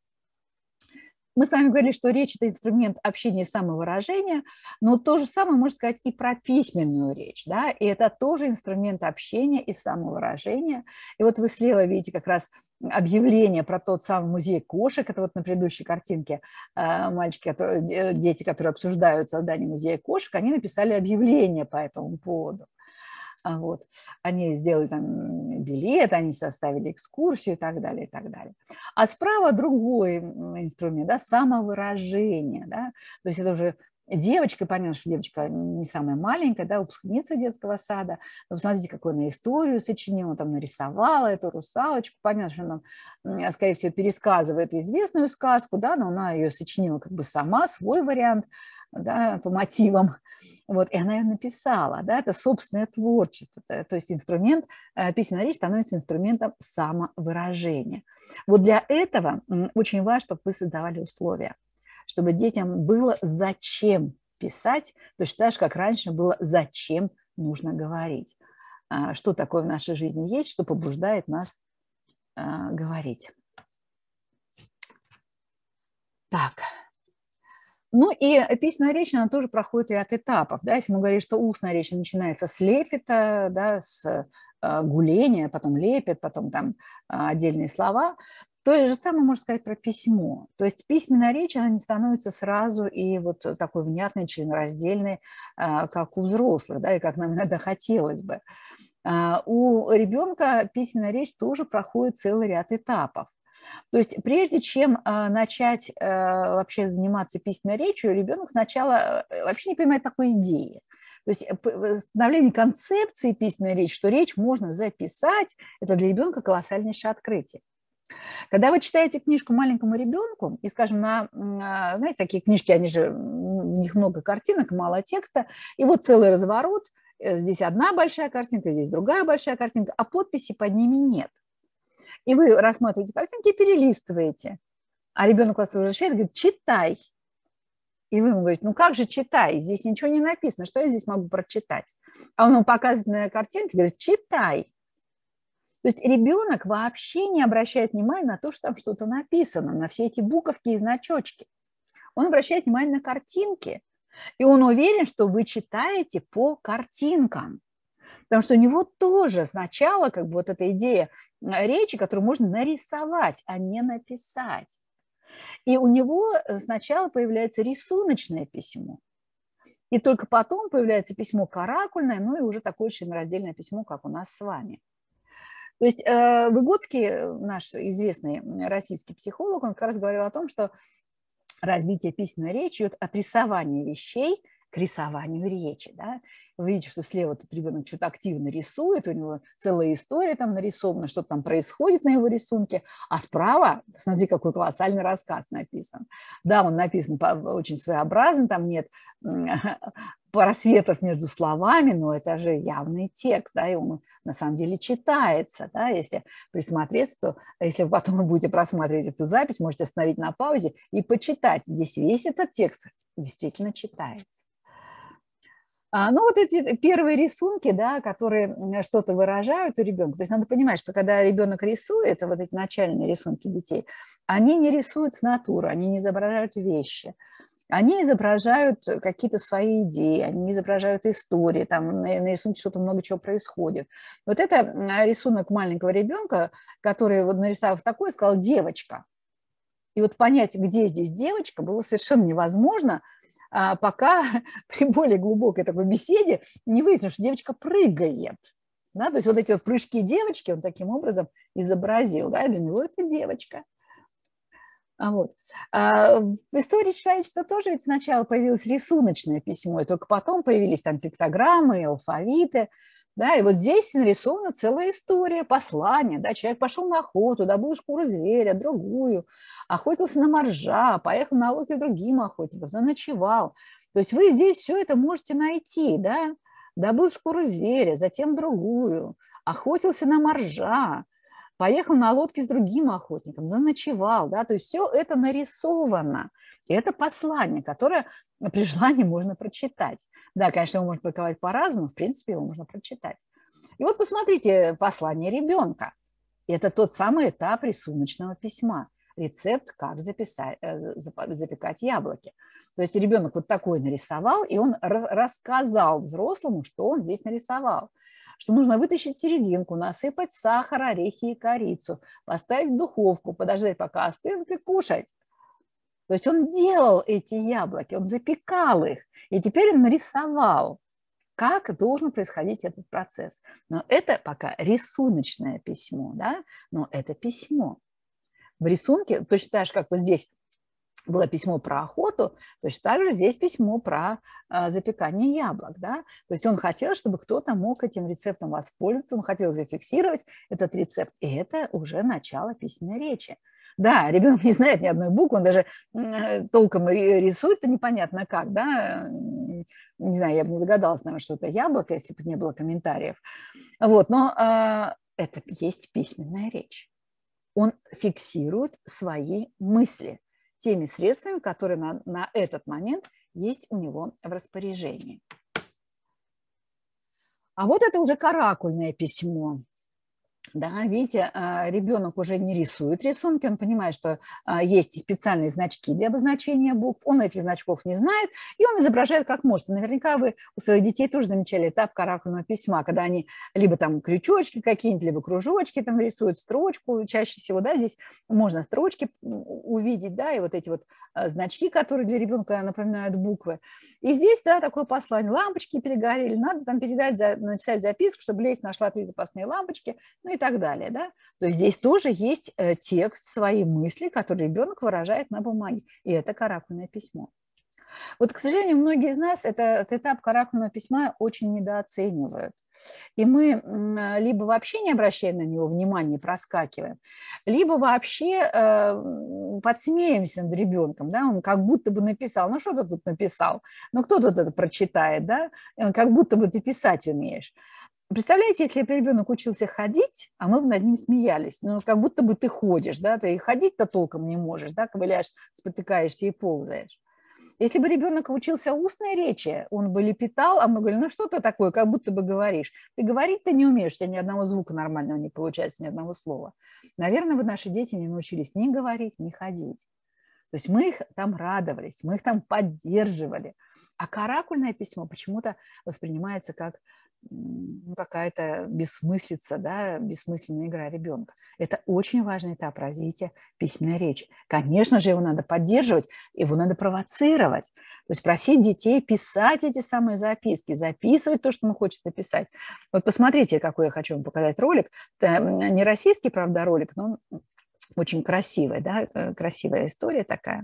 Мы с вами говорили, что речь – это инструмент общения и самовыражения, но то же самое можно сказать и про письменную речь. Да? И это тоже инструмент общения и самовыражения. И вот вы слева видите как раз объявление про тот самый музей кошек. Это вот на предыдущей картинке мальчики, дети, которые обсуждают создание музея кошек, они написали объявление по этому поводу. Вот. Они сделали там билет, они составили экскурсию и так далее, и так далее. А справа другой инструмент, да, самовыражение. Да? То есть это уже девочка, понятно, что девочка не самая маленькая, да, выпускница детского сада. Но посмотрите, какую она историю сочинила, там нарисовала эту русалочку. Понятно, что она, скорее всего, пересказывает известную сказку, да, но она ее сочинила как бы сама, свой вариант, да, по мотивам. Вот, и она ее написала, да, это собственное творчество, то есть инструмент, письменная речь становится инструментом самовыражения. Вот для этого очень важно, чтобы вы создавали условия, чтобы детям было зачем писать, точно так же, как раньше было зачем нужно говорить. Что такое в нашей жизни есть, что побуждает нас говорить. Так. Ну и письменная речь, она тоже проходит ряд этапов. Да? Если мы говорим, что устная речь начинается с лепета, да, с гуления, потом лепет, потом там отдельные слова, то же самое можно сказать про письмо. То есть письменная речь, она не становится сразу и вот такой внятной, членораздельной, как у взрослых, да, и как нам иногда хотелось бы. У ребенка письменная речь тоже проходит целый ряд этапов. То есть прежде чем начать вообще заниматься письменной речью, ребенок сначала вообще не понимает такой идеи. То есть становление концепции письменной речи, что речь можно записать, это для ребенка колоссальнейшее открытие. Когда вы читаете книжку маленькому ребенку, и, скажем, знаете, такие книжки, они же, у них много картинок, мало текста, и вот целый разворот, здесь одна большая картинка, здесь другая большая картинка, а подписи под ними нет. И вы рассматриваете картинки и перелистываете. А ребенок вас возвращает и говорит: читай. И вы ему говорите: ну как же читай? Здесь ничего не написано. Что я здесь могу прочитать? А он вам показывает на картинке и говорит: читай. То есть ребенок вообще не обращает внимания на то, что там что-то написано, на все эти буковки и значочки. Он обращает внимание на картинки. И он уверен, что вы читаете по картинкам. Потому что у него тоже сначала как бы вот эта идея речи, которую можно нарисовать, а не написать. И у него сначала появляется рисуночное письмо. И только потом появляется письмо каракульное, ну и уже такое членораздельное письмо, как у нас с вами. То есть Выгодский, наш известный российский психолог, он как раз говорил о том, что развитие письменной речи идет от рисования вещей к рисованию речи. Да? Вы видите, что слева тут ребенок что-то активно рисует, у него целая история там нарисована, что-то там происходит на его рисунке, а справа, смотрите, какой колоссальный рассказ написан. Да, он написан очень своеобразно, там нет просветов между словами, но это же явный текст, да, и он на самом деле читается, да, если присмотреться, то если вы потом будете просматривать эту запись, можете остановить на паузе и почитать. Здесь весь этот текст действительно читается. Ну, вот эти первые рисунки, да, которые что-то выражают у ребенка. То есть надо понимать, что когда ребенок рисует, вот эти начальные рисунки детей, они не рисуют с натуры, они не изображают вещи. Они изображают какие-то свои идеи, они изображают истории, там на рисунке что-то много чего происходит. Вот это рисунок маленького ребенка, который, вот нарисовав такой, сказал «девочка». И вот понять, где здесь девочка, было совершенно невозможно, пока при более глубокой такой беседе не выяснилось, что девочка прыгает. Да? То есть вот эти вот прыжки девочки он таким образом изобразил. Да? И для него это девочка. Вот. В истории человечества тоже ведь сначала появилось рисуночное письмо, и только потом появились там пиктограммы, алфавиты. Да, и вот здесь нарисована целая история, послание. Да, человек пошел на охоту, добыл шкуру зверя, другую, охотился на моржа, поехал на лодке к другим охотникам, заночевал. То есть вы здесь все это можете найти, да? Добыл шкуру зверя, затем другую, охотился на моржа, поехал на лодке с другим охотником, заночевал, да, то есть все это нарисовано. И это послание, которое при желании можно прочитать. Да, конечно, его можно толковать по-разному, в принципе, его можно прочитать. И вот посмотрите послание ребенка. Это тот самый этап рисуночного письма. Рецепт, как запекать яблоки. То есть ребенок вот такой нарисовал, и он рассказал взрослому, что он здесь нарисовал. Что нужно вытащить серединку, насыпать сахар, орехи и корицу, поставить в духовку, подождать, пока остынут, и кушать. То есть он делал эти яблоки, он запекал их, и теперь он нарисовал, как должен происходить этот процесс. Но это пока рисуночное письмо, да? Но это письмо. В рисунке, точно так же, как вот здесь было письмо про охоту, точно так же здесь письмо про запекание яблок. Да? То есть он хотел, чтобы кто-то мог этим рецептом воспользоваться, он хотел зафиксировать этот рецепт, и это уже начало письменной речи. Да, ребенок не знает ни одной буквы, он даже толком рисует, непонятно как, да, не знаю, я бы не догадалась, наверное, что это яблоко, если бы не было комментариев. Вот, но это есть письменная речь. Он фиксирует свои мысли теми средствами, которые на этот момент есть у него в распоряжении. А вот это уже каракульное письмо. Да, видите, ребенок уже не рисует рисунки, он понимает, что есть специальные значки для обозначения букв, он этих значков не знает, и он изображает как может. Наверняка вы у своих детей тоже замечали этап каракульного письма, когда они либо там крючочки какие-нибудь, либо кружочки там рисуют, строчку чаще всего, да, здесь можно строчки увидеть, да, и вот эти вот значки, которые для ребенка напоминают буквы. И здесь, да, такое послание, лампочки перегорели, надо там написать записку, чтобы Лесь нашла 3 запасные лампочки, ну и так далее. Да? То есть здесь тоже есть текст, свои мысли, которые ребенок выражает на бумаге. И это каракульное письмо. Вот, к сожалению, многие из нас этот этап каракульного письма очень недооценивают. И мы либо вообще не обращаем на него внимания, проскакиваем, либо вообще подсмеемся над ребенком, да, он как будто бы написал, ну что ты тут написал, ну кто тут это прочитает, да, как будто бы ты писать умеешь. Представляете, если бы ребенок учился ходить, а мы бы над ним смеялись, ну, как будто бы ты ходишь, да, ты и ходить-то толком не можешь, да, ковыляешь, спотыкаешься и ползаешь. Если бы ребенок учился устной речи, он бы лепетал, а мы говорим, ну, что ты такое, как будто бы говоришь. Ты говорить-то не умеешь, у тебя ни одного звука нормального не получается, ни одного слова. Наверное, бы наши дети не научились ни говорить, ни ходить. То есть мы их там радовались, мы их там поддерживали. А каракульное письмо почему-то воспринимается как какая-то бессмыслица, да, бессмысленная игра ребенка. Это очень важный этап развития письменной речи. Конечно же, его надо поддерживать, его надо провоцировать. То есть просить детей писать эти самые записки, записывать то, что он хочет написать. Вот посмотрите, какой я хочу вам показать ролик. Это не российский, правда, ролик, но очень красивая, да, красивая история такая.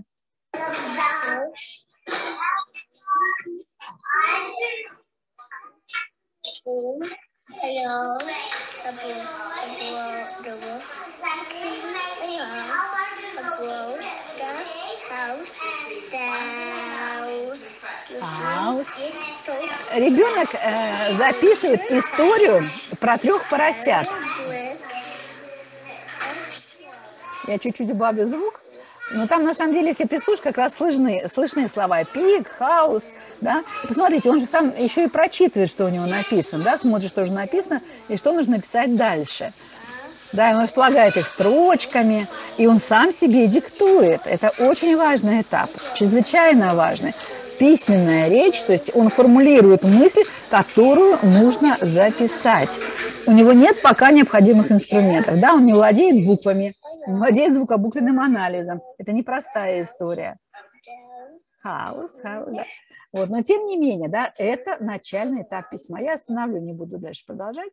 Ребенок записывает историю про 3 поросят. Я чуть-чуть убавлю звук. Но там, на самом деле, если прислушаться, как раз слышны слова «пик», «хаус», да. Посмотрите, он же сам еще и прочитывает, что у него написано, да, смотрит, что же написано и что нужно написать дальше. Да, и он располагает их строчками, и он сам себе диктует. Это очень важный этап, чрезвычайно важный. Письменная речь, то есть он формулирует мысль, которую нужно записать. У него нет пока необходимых инструментов, да, он не владеет буквами, не владеет звукобуквенным анализом. Это непростая история. Хаус, да. Вот, но тем не менее, да, это начальный этап письма. Я остановлю, не буду дальше продолжать.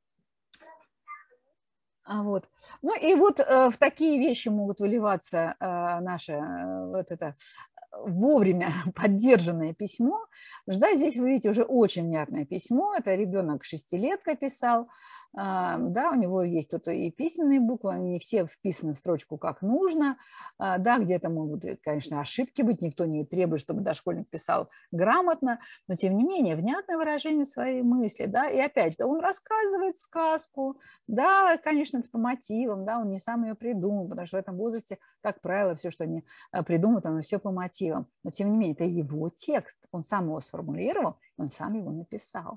Вот. Ну и вот в такие вещи могут выливаться наше вот это вовремя поддержанное письмо. Да, здесь вы видите уже очень внятное письмо. Это ребенок 6-летка писал. Да, у него есть тут и письменные буквы, они не все вписаны в строчку как нужно. Да, где-то могут, конечно, ошибки быть, никто не требует, чтобы дошкольник писал грамотно, но тем не менее внятное выражение своей мысли. Да, и опять он рассказывает сказку. Да, конечно, это по мотивам, да, он не сам ее придумал, потому что в этом возрасте, как правило, все, что они придумают, оно все по мотивам. Но тем не менее, это его текст, он сам его сформулировал, он сам его написал.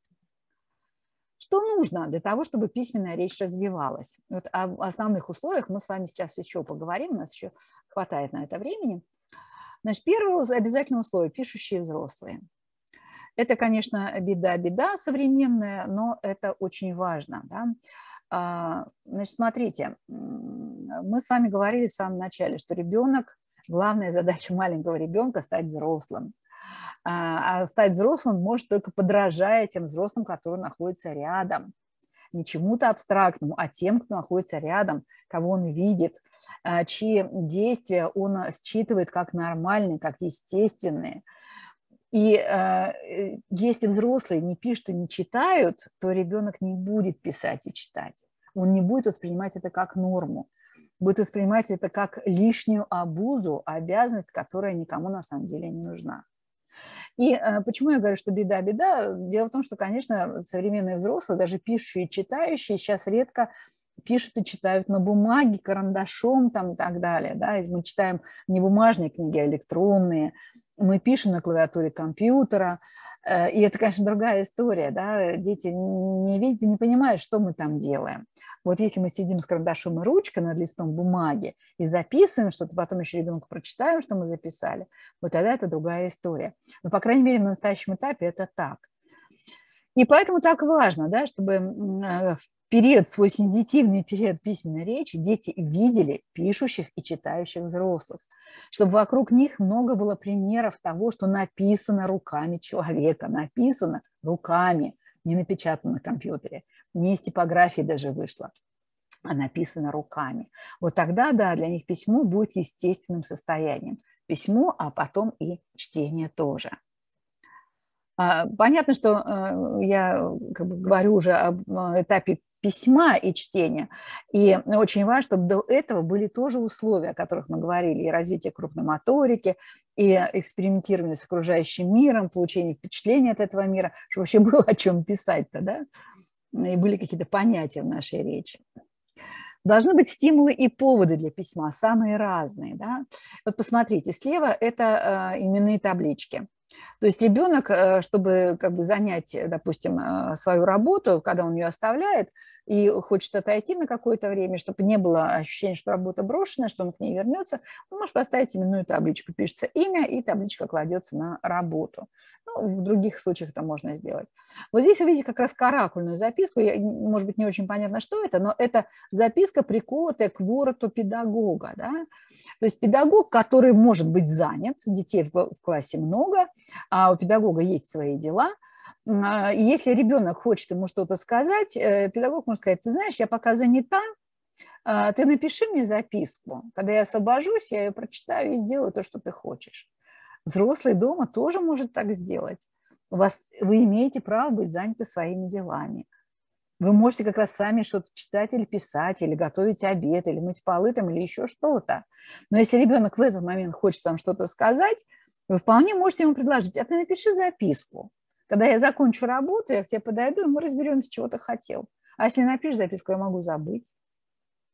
Что нужно для того, чтобы письменная речь развивалась? Вот об основных условиях мы с вами сейчас еще поговорим, у нас еще хватает на это времени. Значит, первое обязательное условие – пишущие взрослые. Это, конечно, беда современная, но это очень важно. Да? Значит, смотрите, мы с вами говорили в самом начале, что ребенок, главная задача маленького ребенка – стать взрослым. А стать взрослым может только подражая тем взрослым, которые находятся рядом. Не чему-то абстрактному, а тем, кто находится рядом, кого он видит, чьи действия он считывает как нормальные, как естественные. И если взрослые не пишут и не читают, то ребенок не будет писать и читать. Он не будет воспринимать это как норму, будет воспринимать это как лишнюю обузу, обязанность, которая никому на самом деле не нужна. И почему я говорю, что беда? Дело в том, что, конечно, современные взрослые, даже пишущие и читающие, сейчас редко пишут и читают на бумаге, карандашом там, и так далее. Да? Мы читаем не бумажные книги, а электронные. Мы пишем на клавиатуре компьютера. И это, конечно, другая история. Да? Дети не видят и не понимают, что мы там делаем. Вот если мы сидим с карандашом и ручкой над листом бумаги и записываем что-то, потом еще ребенку прочитаем, что мы записали, вот тогда это другая история. Но, по крайней мере, на настоящем этапе это так. И поэтому так важно, да, чтобы в период, свой сензитивный период письменной речи дети видели пишущих и читающих взрослых, чтобы вокруг них много было примеров того, что написано руками человека, написано руками, не напечатано на компьютере, не из типографии даже вышло, а написано руками. Вот тогда, да, для них письмо будет естественным состоянием. Письмо, а потом и чтение тоже. Понятно, что я как бы говорю уже об этапе письма и чтения. И очень важно, чтобы до этого были тоже условия, о которых мы говорили, и развитие крупной моторики, и экспериментирование с окружающим миром, получение впечатления от этого мира, чтобы вообще было о чем писать-то, да, и были какие-то понятия в нашей речи. Должны быть стимулы и поводы для письма, самые разные. Да? Вот посмотрите, слева это именные таблички. То есть ребенок, чтобы как бы занять, допустим, свою работу, когда он ее оставляет и хочет отойти на какое-то время, чтобы не было ощущения, что работа брошена, что он к ней вернется, он может поставить именную табличку. Пишется имя, и табличка кладется на работу. Ну, в других случаях это можно сделать. Вот здесь вы видите как раз каракульную записку. Может быть, не очень понятно, что это, но это записка, приколотая к вороту педагога. Да? То есть педагог, который может быть занят, детей в классе много, а у педагога есть свои дела. Если ребенок хочет ему что-то сказать, педагог может сказать: ты знаешь, я пока занята, ты напиши мне записку. Когда я освобожусь, я ее прочитаю и сделаю то, что ты хочешь. Взрослый дома тоже может так сделать. Вы имеете право быть заняты своими делами. Вы можете как раз сами что-то читать или писать, или готовить обед, или мыть полы там, или еще что-то. Но если ребенок в этот момент хочет вам что-то сказать, вы вполне можете ему предложить: а ты напиши записку. Когда я закончу работу, я к тебе подойду, и мы разберемся, чего ты хотел. А если напишешь записку, я могу забыть.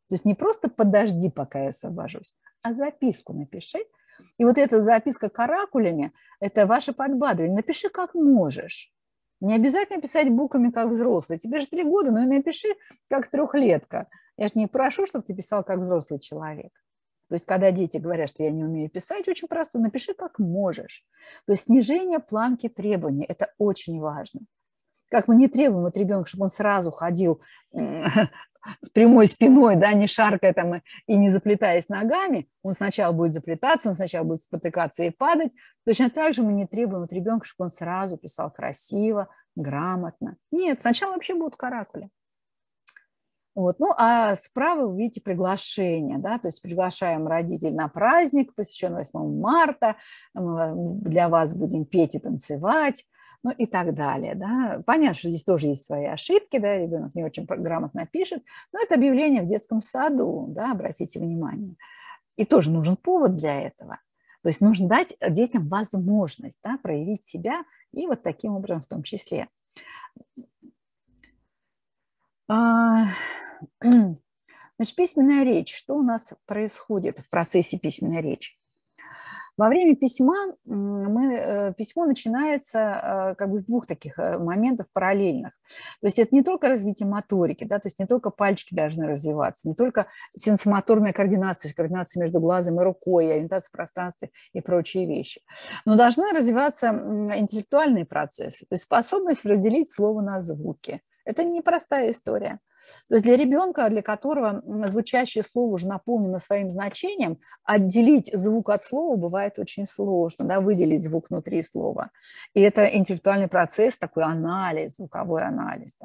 То есть не просто подожди, пока я освобожусь, а записку напиши. И вот эта записка каракулями – это ваше подбадривание. Напиши как можешь. Не обязательно писать буквами, как взрослый. Тебе же 3 года, но и напиши, как трехлетка. Я же не прошу, чтобы ты писал, как взрослый человек. То есть, когда дети говорят, что я не умею писать, очень просто, напиши как можешь. То есть, снижение планки требований – это очень важно. Как мы не требуем от ребенка, чтобы он сразу ходил с прямой спиной, да, не шаркая там и не заплетаясь ногами, он сначала будет заплетаться, он сначала будет спотыкаться и падать. Точно так же мы не требуем от ребенка, чтобы он сразу писал красиво, грамотно. Нет, сначала вообще будут каракули. Вот. Ну, а справа вы видите приглашение, да, то есть приглашаем родителей на праздник, посвященный 8 марта, мы для вас будем петь и танцевать, ну и так далее, да. Понятно, что здесь тоже есть свои ошибки, да, ребенок не очень грамотно пишет, но это объявление в детском саду, да, обратите внимание. И тоже нужен повод для этого. То есть нужно дать детям возможность, да, проявить себя и вот таким образом в том числе. Значит, письменная речь. Что у нас происходит в процессе письменной речи? Во время письма письмо начинается как бы с 2 таких моментов параллельных. То есть это не только развитие моторики, да, то есть не только пальчики должны развиваться, не только сенсомоторная координация, то есть координация между глазом и рукой, ориентация в пространстве и прочие вещи. Но должны развиваться интеллектуальные процессы, то есть способность разделить слово на звуки. Это непростая история. То есть для ребенка, для которого звучащее слово уже наполнено своим значением, отделить звук от слова бывает очень сложно, да, выделить звук внутри слова. И это интеллектуальный процесс, такой анализ, звуковой анализ.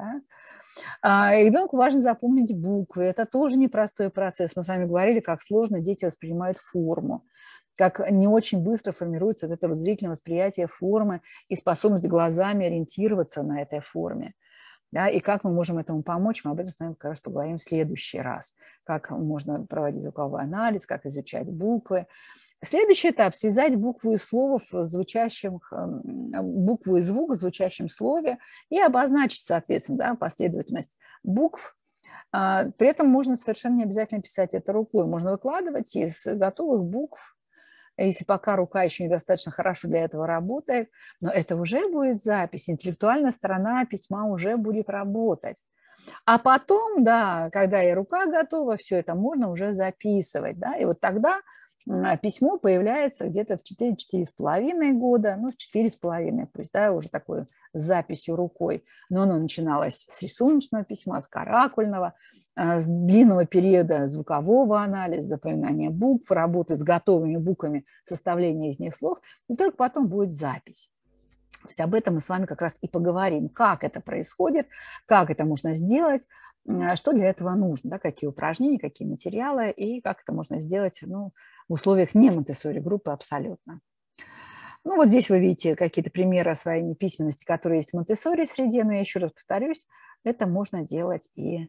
Да. Ребенку важно запомнить буквы. Это тоже непростой процесс. Мы с вами говорили, как сложно дети воспринимают форму, как не очень быстро формируется вот это вот зрительное восприятие формы и способность глазами ориентироваться на этой форме. Да, и как мы можем этому помочь, мы об этом с вами как раз поговорим в следующий раз. Как можно проводить звуковой анализ, как изучать буквы. Следующий этап – связать букву и слово в звучащем, букву и звук в звучащем слове и обозначить, соответственно, да, последовательность букв. При этом можно совершенно не обязательно писать это рукой. Можно выкладывать из готовых букв, если пока рука еще недостаточно хорошо для этого работает, но это уже будет запись, интеллектуальная сторона письма уже будет работать. А потом, да, когда и рука готова, все это можно уже записывать, да, и вот тогда письмо появляется где-то в 4-4,5 года, ну, в 4,5 пусть, да, уже такой с записью рукой. Но оно начиналось с рисуночного письма, с каракульного, с длинного периода звукового анализа, запоминания букв, работы с готовыми буквами, составления из них слов, и только потом будет запись. То есть об этом мы с вами как раз и поговорим, как это происходит, как это можно сделать, что для этого нужно, да, какие упражнения, какие материалы и как это можно сделать, ну, в условиях не Монтессори группы абсолютно. Ну, вот здесь вы видите какие-то примеры освоения письменности, которые есть в Монтессори среде, но я еще раз повторюсь, это можно делать и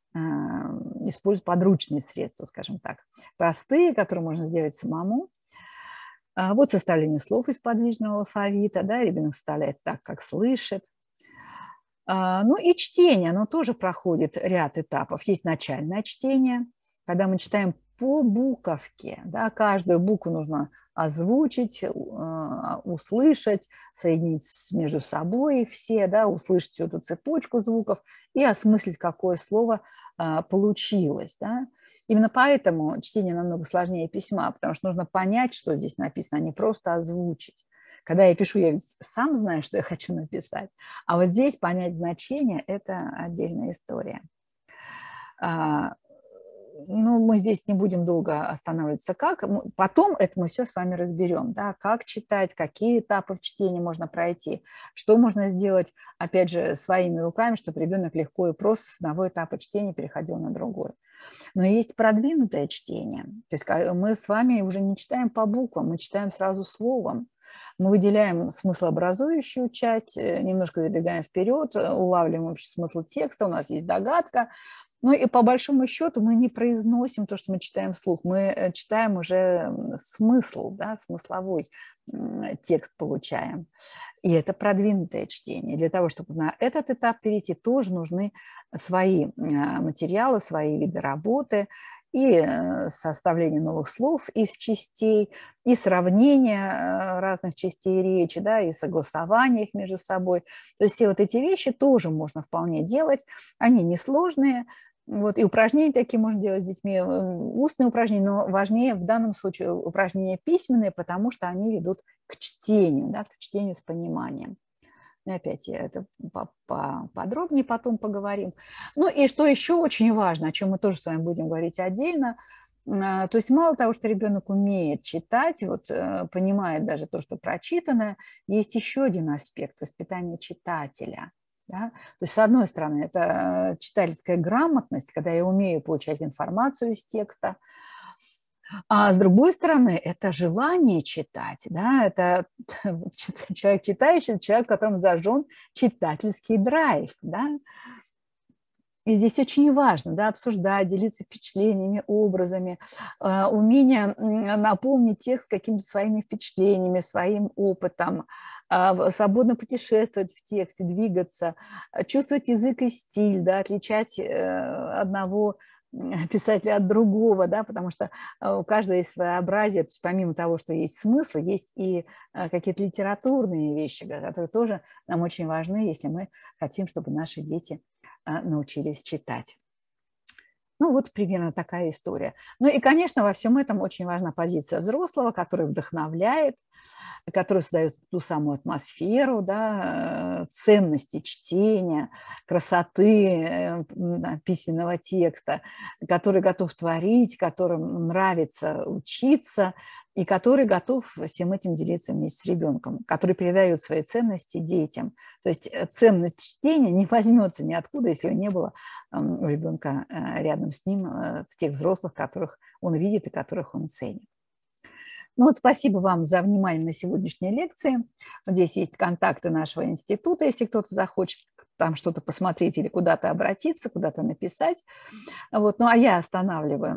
используя подручные средства, скажем так, простые, которые можно сделать самому. Вот составление слов из подвижного алфавита, да, ребенок составляет так, как слышит. Ну и чтение, оно тоже проходит ряд этапов. Есть начальное чтение, когда мы читаем по буковке, да, каждую букву нужно озвучить, услышать, соединить между собой их все, да, услышать всю эту цепочку звуков и осмыслить, какое слово получилось. Да. Именно поэтому чтение намного сложнее письма, потому что нужно понять, что здесь написано, а не просто озвучить. Когда я пишу, я ведь сам знаю, что я хочу написать. А вот здесь понять значение – это отдельная история. Ну, мы здесь не будем долго останавливаться. Как? Потом это мы все с вами разберем. Да? Как читать, какие этапы в чтении можно пройти, что можно сделать, опять же, своими руками, чтобы ребенок легко и просто с одного этапа чтения переходил на другой. Но есть продвинутое чтение. То есть мы с вами уже не читаем по буквам, мы читаем сразу словом. Мы выделяем смыслообразующую часть, немножко забегаем вперед, улавливаем общий смысл текста, у нас есть догадка. Ну и по большому счету мы не произносим то, что мы читаем вслух, мы читаем уже смысл, да, смысловой текст получаем. И это продвинутое чтение. Для того, чтобы на этот этап перейти, тоже нужны свои материалы, свои виды работы, и составление новых слов из частей, и сравнение разных частей речи, да, и согласование их между собой. То есть все вот эти вещи тоже можно вполне делать. Они несложные. Вот, и упражнения такие можно делать с детьми, устные упражнения, но важнее в данном случае упражнения письменные, потому что они ведут к чтению, да, к чтению с пониманием. И опять я это подробнее потом поговорим. Ну и что еще очень важно, о чем мы тоже с вами будем говорить отдельно, то есть мало того, что ребенок умеет читать, вот, понимает даже то, что прочитано, есть еще один аспект воспитания читателя. Да? То есть, с одной стороны, это читательская грамотность, когда я умею получать информацию из текста, а с другой стороны, это желание читать, да, это человек читающий, человек, в котором зажжен читательский драйв, да. И здесь очень важно, да, обсуждать, делиться впечатлениями, образами, умение наполнить текст какими-то своими впечатлениями, своим опытом, свободно путешествовать в тексте, двигаться, чувствовать язык и стиль, да, отличать одного писателя от другого, да, потому что у каждого есть своеобразие, то есть помимо того, что есть смысл, есть и какие-то литературные вещи, которые тоже нам очень важны, если мы хотим, чтобы наши дети научились читать. Ну, вот примерно такая история. Ну и, конечно, во всем этом очень важна позиция взрослого, который вдохновляет, который создает ту самую атмосферу, да, ценности чтения, красоты письменного текста, который готов творить, которому нравится учиться, и который готов всем этим делиться вместе с ребенком, который передает свои ценности детям. То есть ценность чтения не возьмется ниоткуда, если ее не было у ребенка рядом с ним, в тех взрослых, которых он видит и которых он ценит. Ну вот спасибо вам за внимание на сегодняшней лекции. Здесь есть контакты нашего института, если кто-то захочет там что-то посмотреть или куда-то обратиться, куда-то написать. Вот. Ну а я останавливаю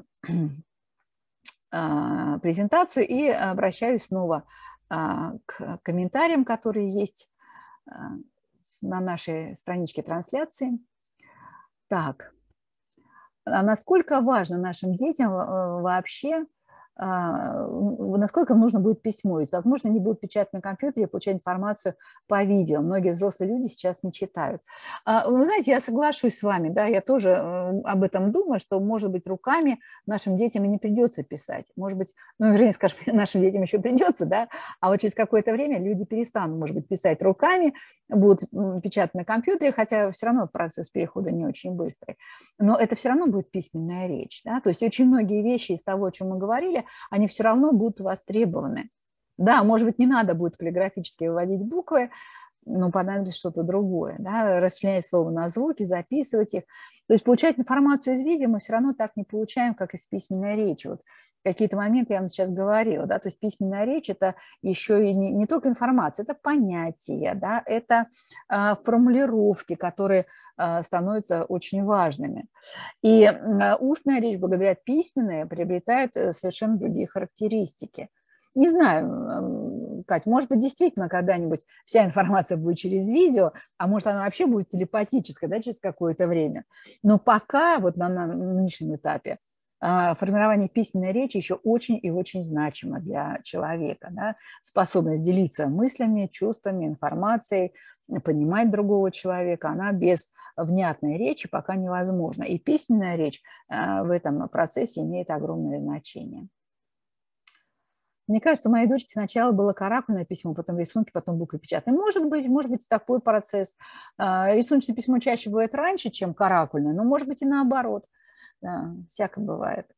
презентацию и обращаюсь снова к комментариям, которые есть на нашей страничке трансляции. Так, а насколько важно нашим детям вообще, насколько нужно будет письмо? Ведь, возможно, они будут печатать на компьютере, получать информацию по видео. Многие взрослые люди сейчас не читают. Вы знаете, я соглашусь с вами, да, я тоже об этом думаю, что, может быть, руками нашим детям и не придется писать. Может быть, ну, вернее, скажем, нашим детям еще придется, да, а вот через какое-то время люди перестанут, может быть, писать руками, будут печатать на компьютере, хотя все равно процесс перехода не очень быстрый. Но это все равно будет письменная речь, да, то есть очень многие вещи из того, о чем мы говорили, они все равно будут востребованы. Да, может быть, не надо будет каллиграфически выводить буквы, но понадобится что-то другое, да, расчленять слово на звуки, записывать их. То есть получать информацию из видео мы все равно так не получаем, как из письменной речи. Вот какие-то моменты я вам сейчас говорила, да, то есть письменная речь – это еще и не только информация, это понятия, да, это формулировки, которые становятся очень важными. И устная речь, благодаря письменной, приобретает совершенно другие характеристики. Не знаю, Кать, может быть, действительно когда-нибудь вся информация будет через видео, а может, она вообще будет телепатическая, да, через какое-то время. Но пока, вот на нынешнем этапе, формирование письменной речи еще очень и очень значимо для человека. Да? Способность делиться мыслями, чувствами, информацией, понимать другого человека, она без внятной речи пока невозможна. И письменная речь в этом процессе имеет огромное значение. Мне кажется, у моей дочки сначала было каракульное письмо, потом рисунки, потом буквы печатные. Может быть такой процесс. Рисуночное письмо чаще бывает раньше, чем каракульное, но может быть и наоборот. Да, всякое бывает.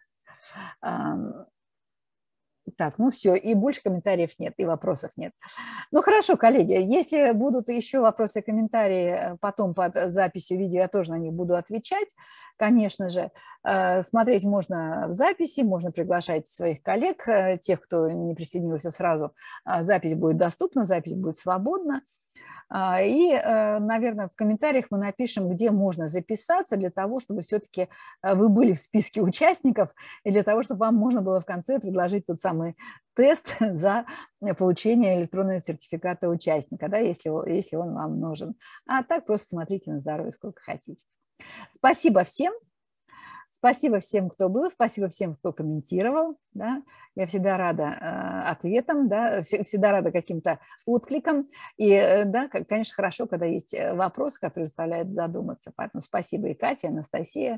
Так, ну все, и больше комментариев нет, и вопросов нет. Ну хорошо, коллеги, если будут еще вопросы и комментарии потом под записью видео, я тоже на них буду отвечать, конечно же. Смотреть можно в записи, можно приглашать своих коллег, тех, кто не присоединился сразу. Запись будет доступна, запись будет свободна. И, наверное, в комментариях мы напишем, где можно записаться для того, чтобы все-таки вы были в списке участников, и для того, чтобы вам можно было в конце предложить тот самый тест за получение электронного сертификата участника, да, если он вам нужен. А так просто смотрите на здоровье сколько хотите. Спасибо всем. Спасибо всем, кто был, спасибо всем, кто комментировал. Да. Я всегда рада ответам, да, всегда рада каким-то откликам. И, да, конечно, хорошо, когда есть вопросы, которые заставляют задуматься. Поэтому спасибо и Катя, и Анастасия.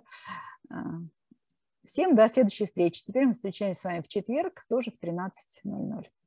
Всем до следующей встречи. Теперь мы встречаемся с вами в четверг, тоже в 13:00.